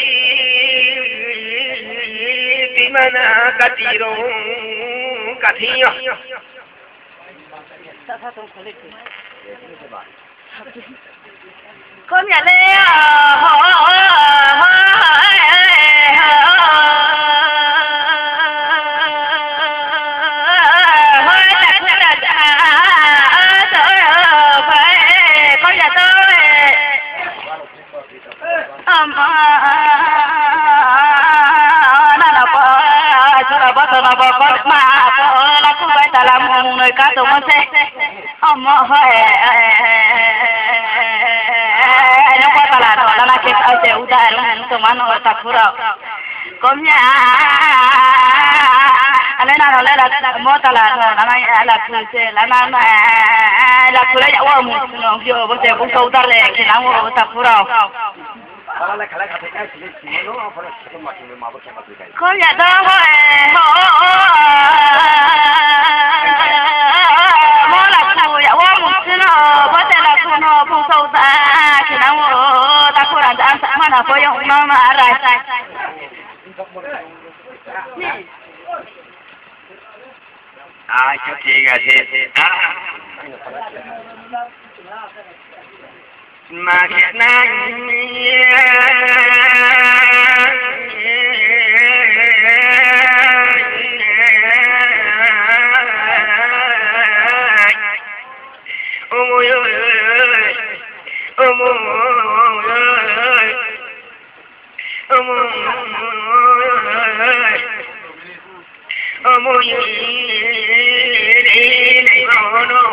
tìm mà na cả tỷ rồi cả thế rồi con nhà lê người cá tôm nó xe, ông mò hơi, nó qua tala đó là cái ao xe u tai nó tôm ăn nó tập phù đâu, con nhà, anh ấy nào lấy là mò tala đó là này là cứ xe là nào là cứ lấy dạo ông nó vô bữa xe cũng câu ta lẹ thì nó mua tập phù đâu. Con nhà đó thôi, món là cù dạ qua một chút nó, có thể là cù nó không sâu ta, thì nó ta không làm ăn sẵn mà nó phải dùng nó mà ra sai. À, chú chị là thế, à, mà hiện nay ôm ơi ơi ôm ơi ôm ơi ôm ơi này nó nó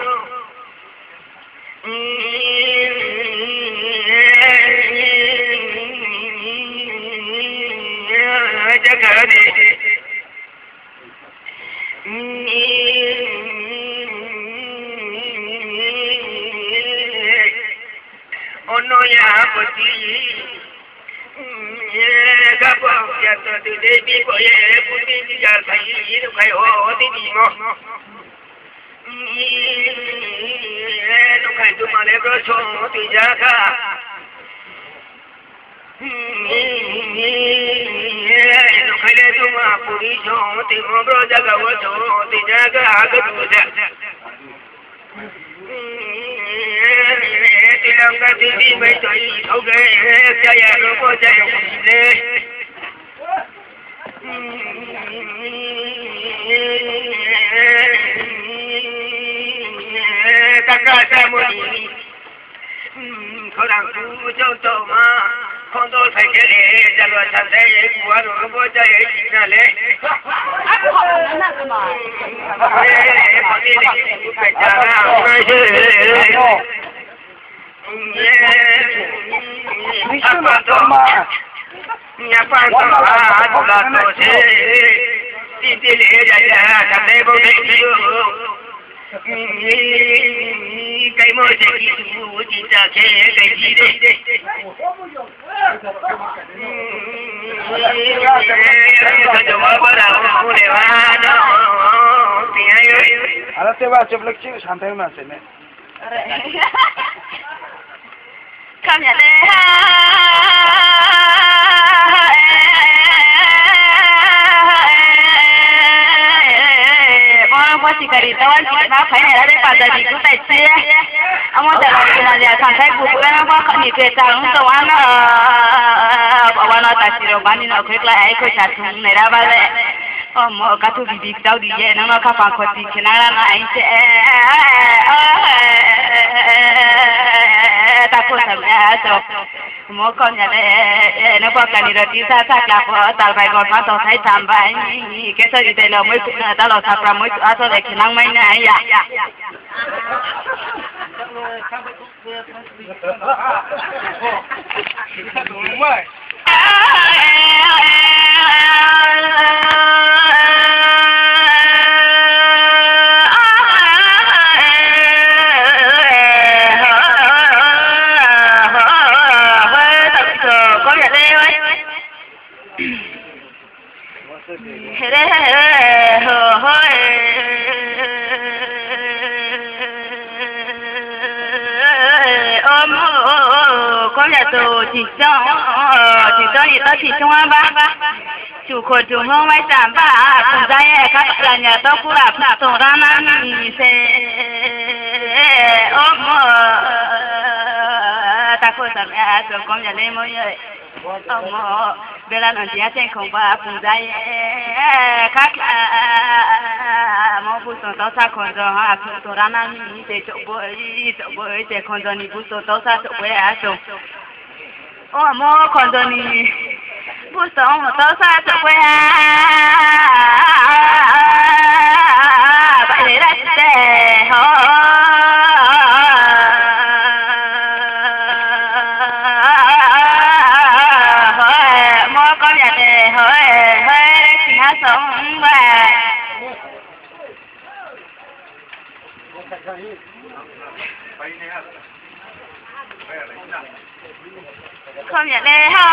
chắc là đi ôn nói à bữa gì các bạn giờ từ từ đây đi bộ về phụ đi đi giờ thấy được cái hồ đi đi mà lúc này tụi mà lấy cái số thì giá cả lúc này lấy tụi mà phụ đi số thì mà bro giá cả của số thì giá cả cái tụi giá thì làm cái gì đi mấy tuổi thâu cái cái nhà nó có chạy được gì đấy các cái sao mà đi không làm chú cho tôi mà không tôi phải cái này ra luật thành thế của nó không có chạy gì ra lấy có đi để phải trả nào nhà pan to à to là to thế đi đi để ra ra thành thế bao nhiêu cái mơ sẽ đi chú chỉ ra cái cái gì đấy Ahora te va a hacer lección sampai mana sini? Come here. Chỉ cần đi tao chỉ nó phải này là để bắt đầu đi cũng phải chia, ông muốn trả lời là giờ thằng thấy bố cái nó có khẩn về tao không tao ăn nó, bảo nó ta chỉ rồi bán nó khuyết lại cái trả thùng này ra bao giờ, ông mua cái thứ gì tao đi về nó nó khá phản khóa thì cái nào là anh sẽ, ta cũng làm nhà rồi. Mua con nhà này nó có cái gì đó đi xa xa cả phố tao phải còn phát tao thấy tham bài cái thời điểm là mới tao là thằng ra mới tao sẽ để năng mấy này ya chỉ cho chỉ cho người ta chỉ cho anh ba chủ khổ chủ không ai giảm ba cùng gia các là nhà tao cũng là phụ tổ ra năn sẽ ôm ta không giảm à rồi con nhà lên mới vậy ông bây giờ nó chỉ trên không ba cùng gia các là mong phụ tổ tao sa con rồi ha phụ tổ ra năn sẽ chỗ bơi chỗ bơi sẽ con rồi đi phụ tổ tao sa chỗ bơi à rồi ô mô còn rồi nè bố sống mà tao xa cho quê vậy đấy là tệ hả mô con nhà tệ hơi hơi chỉ hát sống và không nhận đây ha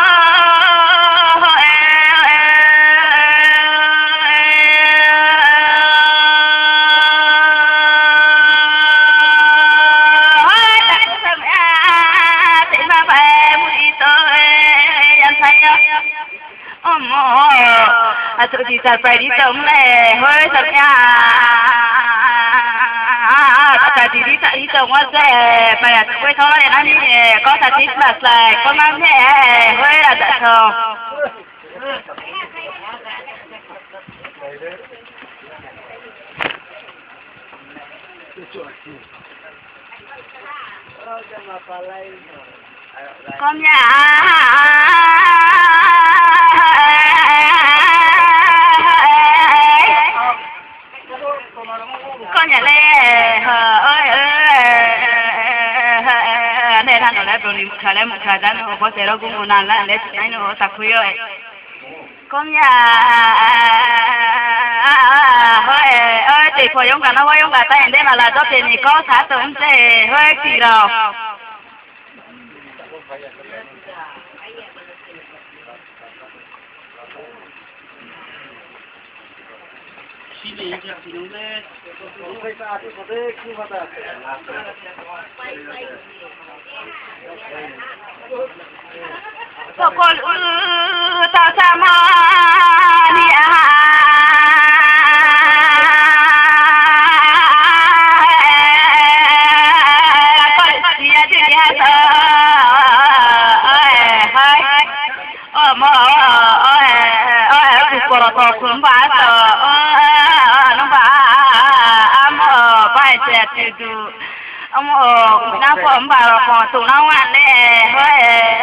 à tụi chị sẽ phải đi sống này hơi thật nha cả chị đi tại đi sống quá dễ phải là quay thôi nó đi có thật ít là xài có mang nhẹ hơi là dạ thường con nhà con nhà lê ơi này thằng nó lại bồi một khả một khả năng nó có thể nó cũng muốn làm lại để anh nó tập khuya ấy con nhà hơi ơi thì phải dùng cả nó phải dùng cả tay để mà là cho tiền thì có thả tốn thế hơi kỳ đâu Pokol ta sama dia kol dia dia ta hai oh mo oh eh ku ko to kun ba to no ba am ba se tu ông na phom ba ko tu na wan le hoi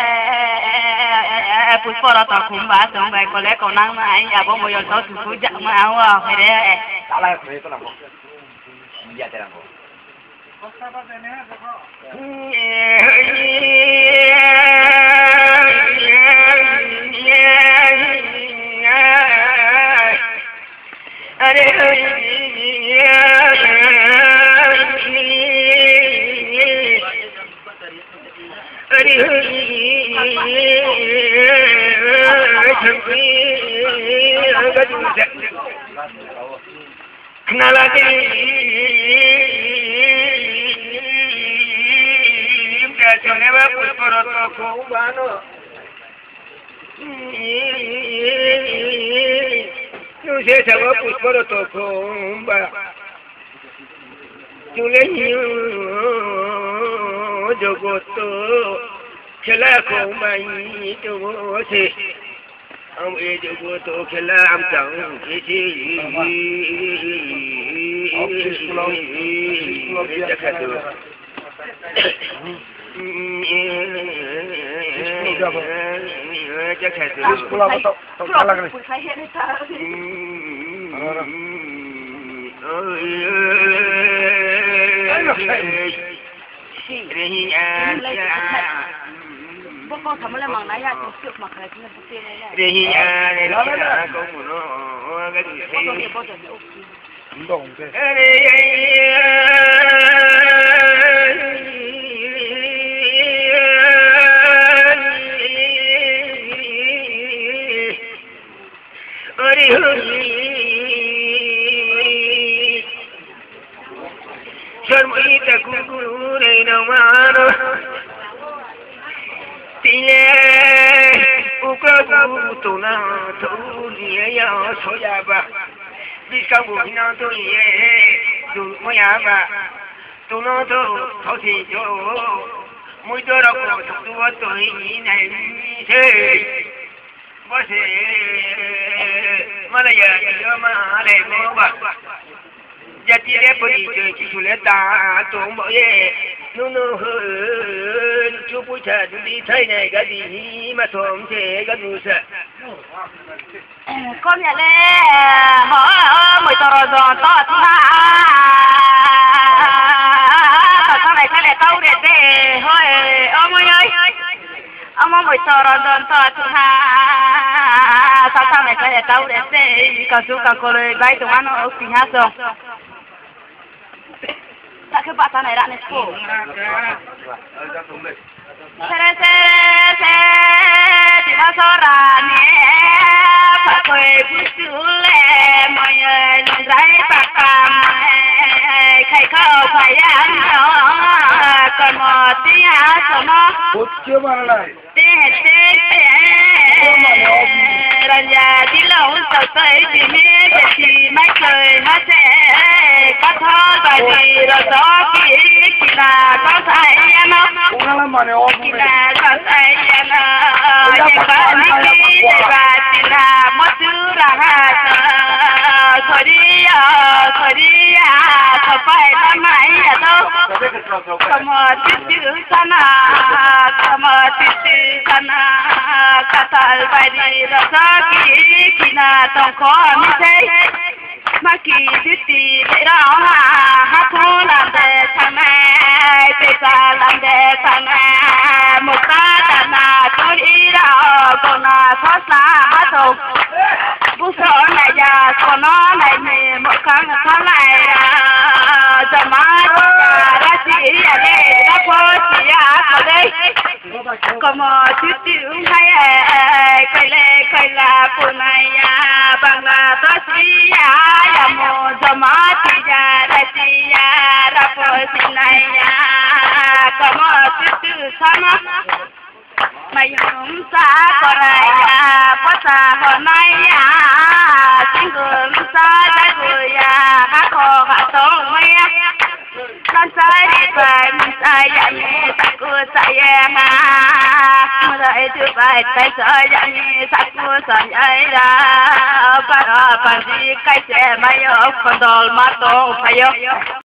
pu ko ra ta kum ba song ba ko le ko nang mai ya bo mo yo to tu ku ja ma wa he de ta la ko to la ko ya te la ko Kenala di Kacone bagus poroto kubano Nuse sawa bagus poroto kumba Tulenyo jogoto Kela kumba itu se Am e jogoto kela am tang kisi Jakatu Sekolah betul, betul lagi. Boko kamu le mang naya tu mak le ni putih le. Rehiya le la ko muno ga di. Boko ni boko ni oki. Ndong ke. Sharmita kukure na mano Tile ukabu tuna tuliya ya soyaba Bikabu hina tuliye tu moyaba Tuno tu tosi jo Muito rako tuwa to hina se Bose malaya yama ale moba Jati le puri ke chuleta to moye nuno chupu cha di thai này ga di ma thom che ga dusa Con nhà le ho mười tờ rồi to tu ha sau này cái này tao để để thôi ông ơi ông mười tờ rồi to tu ha sau sau này cái này tao để để cả chú cả côเลยbay tụi nó ở phía sau tak ke pak sana rak nesko. Sere sere se di masorane pak koe busule moye lundrai pakam kai kau payang yo kono tia sono. Bocce mana? Te te raja di laun sai di me di mai koe ma se ka tho ba di ro so ki kila ka sai no Ungala mana om? kila ka sai no ye ba ni ki de ba kila mo tu ra ha soriya soriya ka pai na mai ya to kamo titu sana kamo titu sana katal ba di ro so ki kila to ko mi sei Maki diti ra ha ha thona de thame te salam de thame muka dana chori ra kona thosa ha tho bu so na ya kono na me muka thalai ra jama ra si ya de ra ko si ya ko de como titi hai kai le kai la punaya bangla to si ya ya mo cũng xa có này à có xa có này à chính cũng xa trái cười à hát khó hát tốt mấy con sai đi phải mình sai dạ nhẹ ta cứ sai em à rồi thứ phải tay sai dạ nhẹ ta cứ sai ấy ra para para gì cái xe máy ở con đol mà tổ phải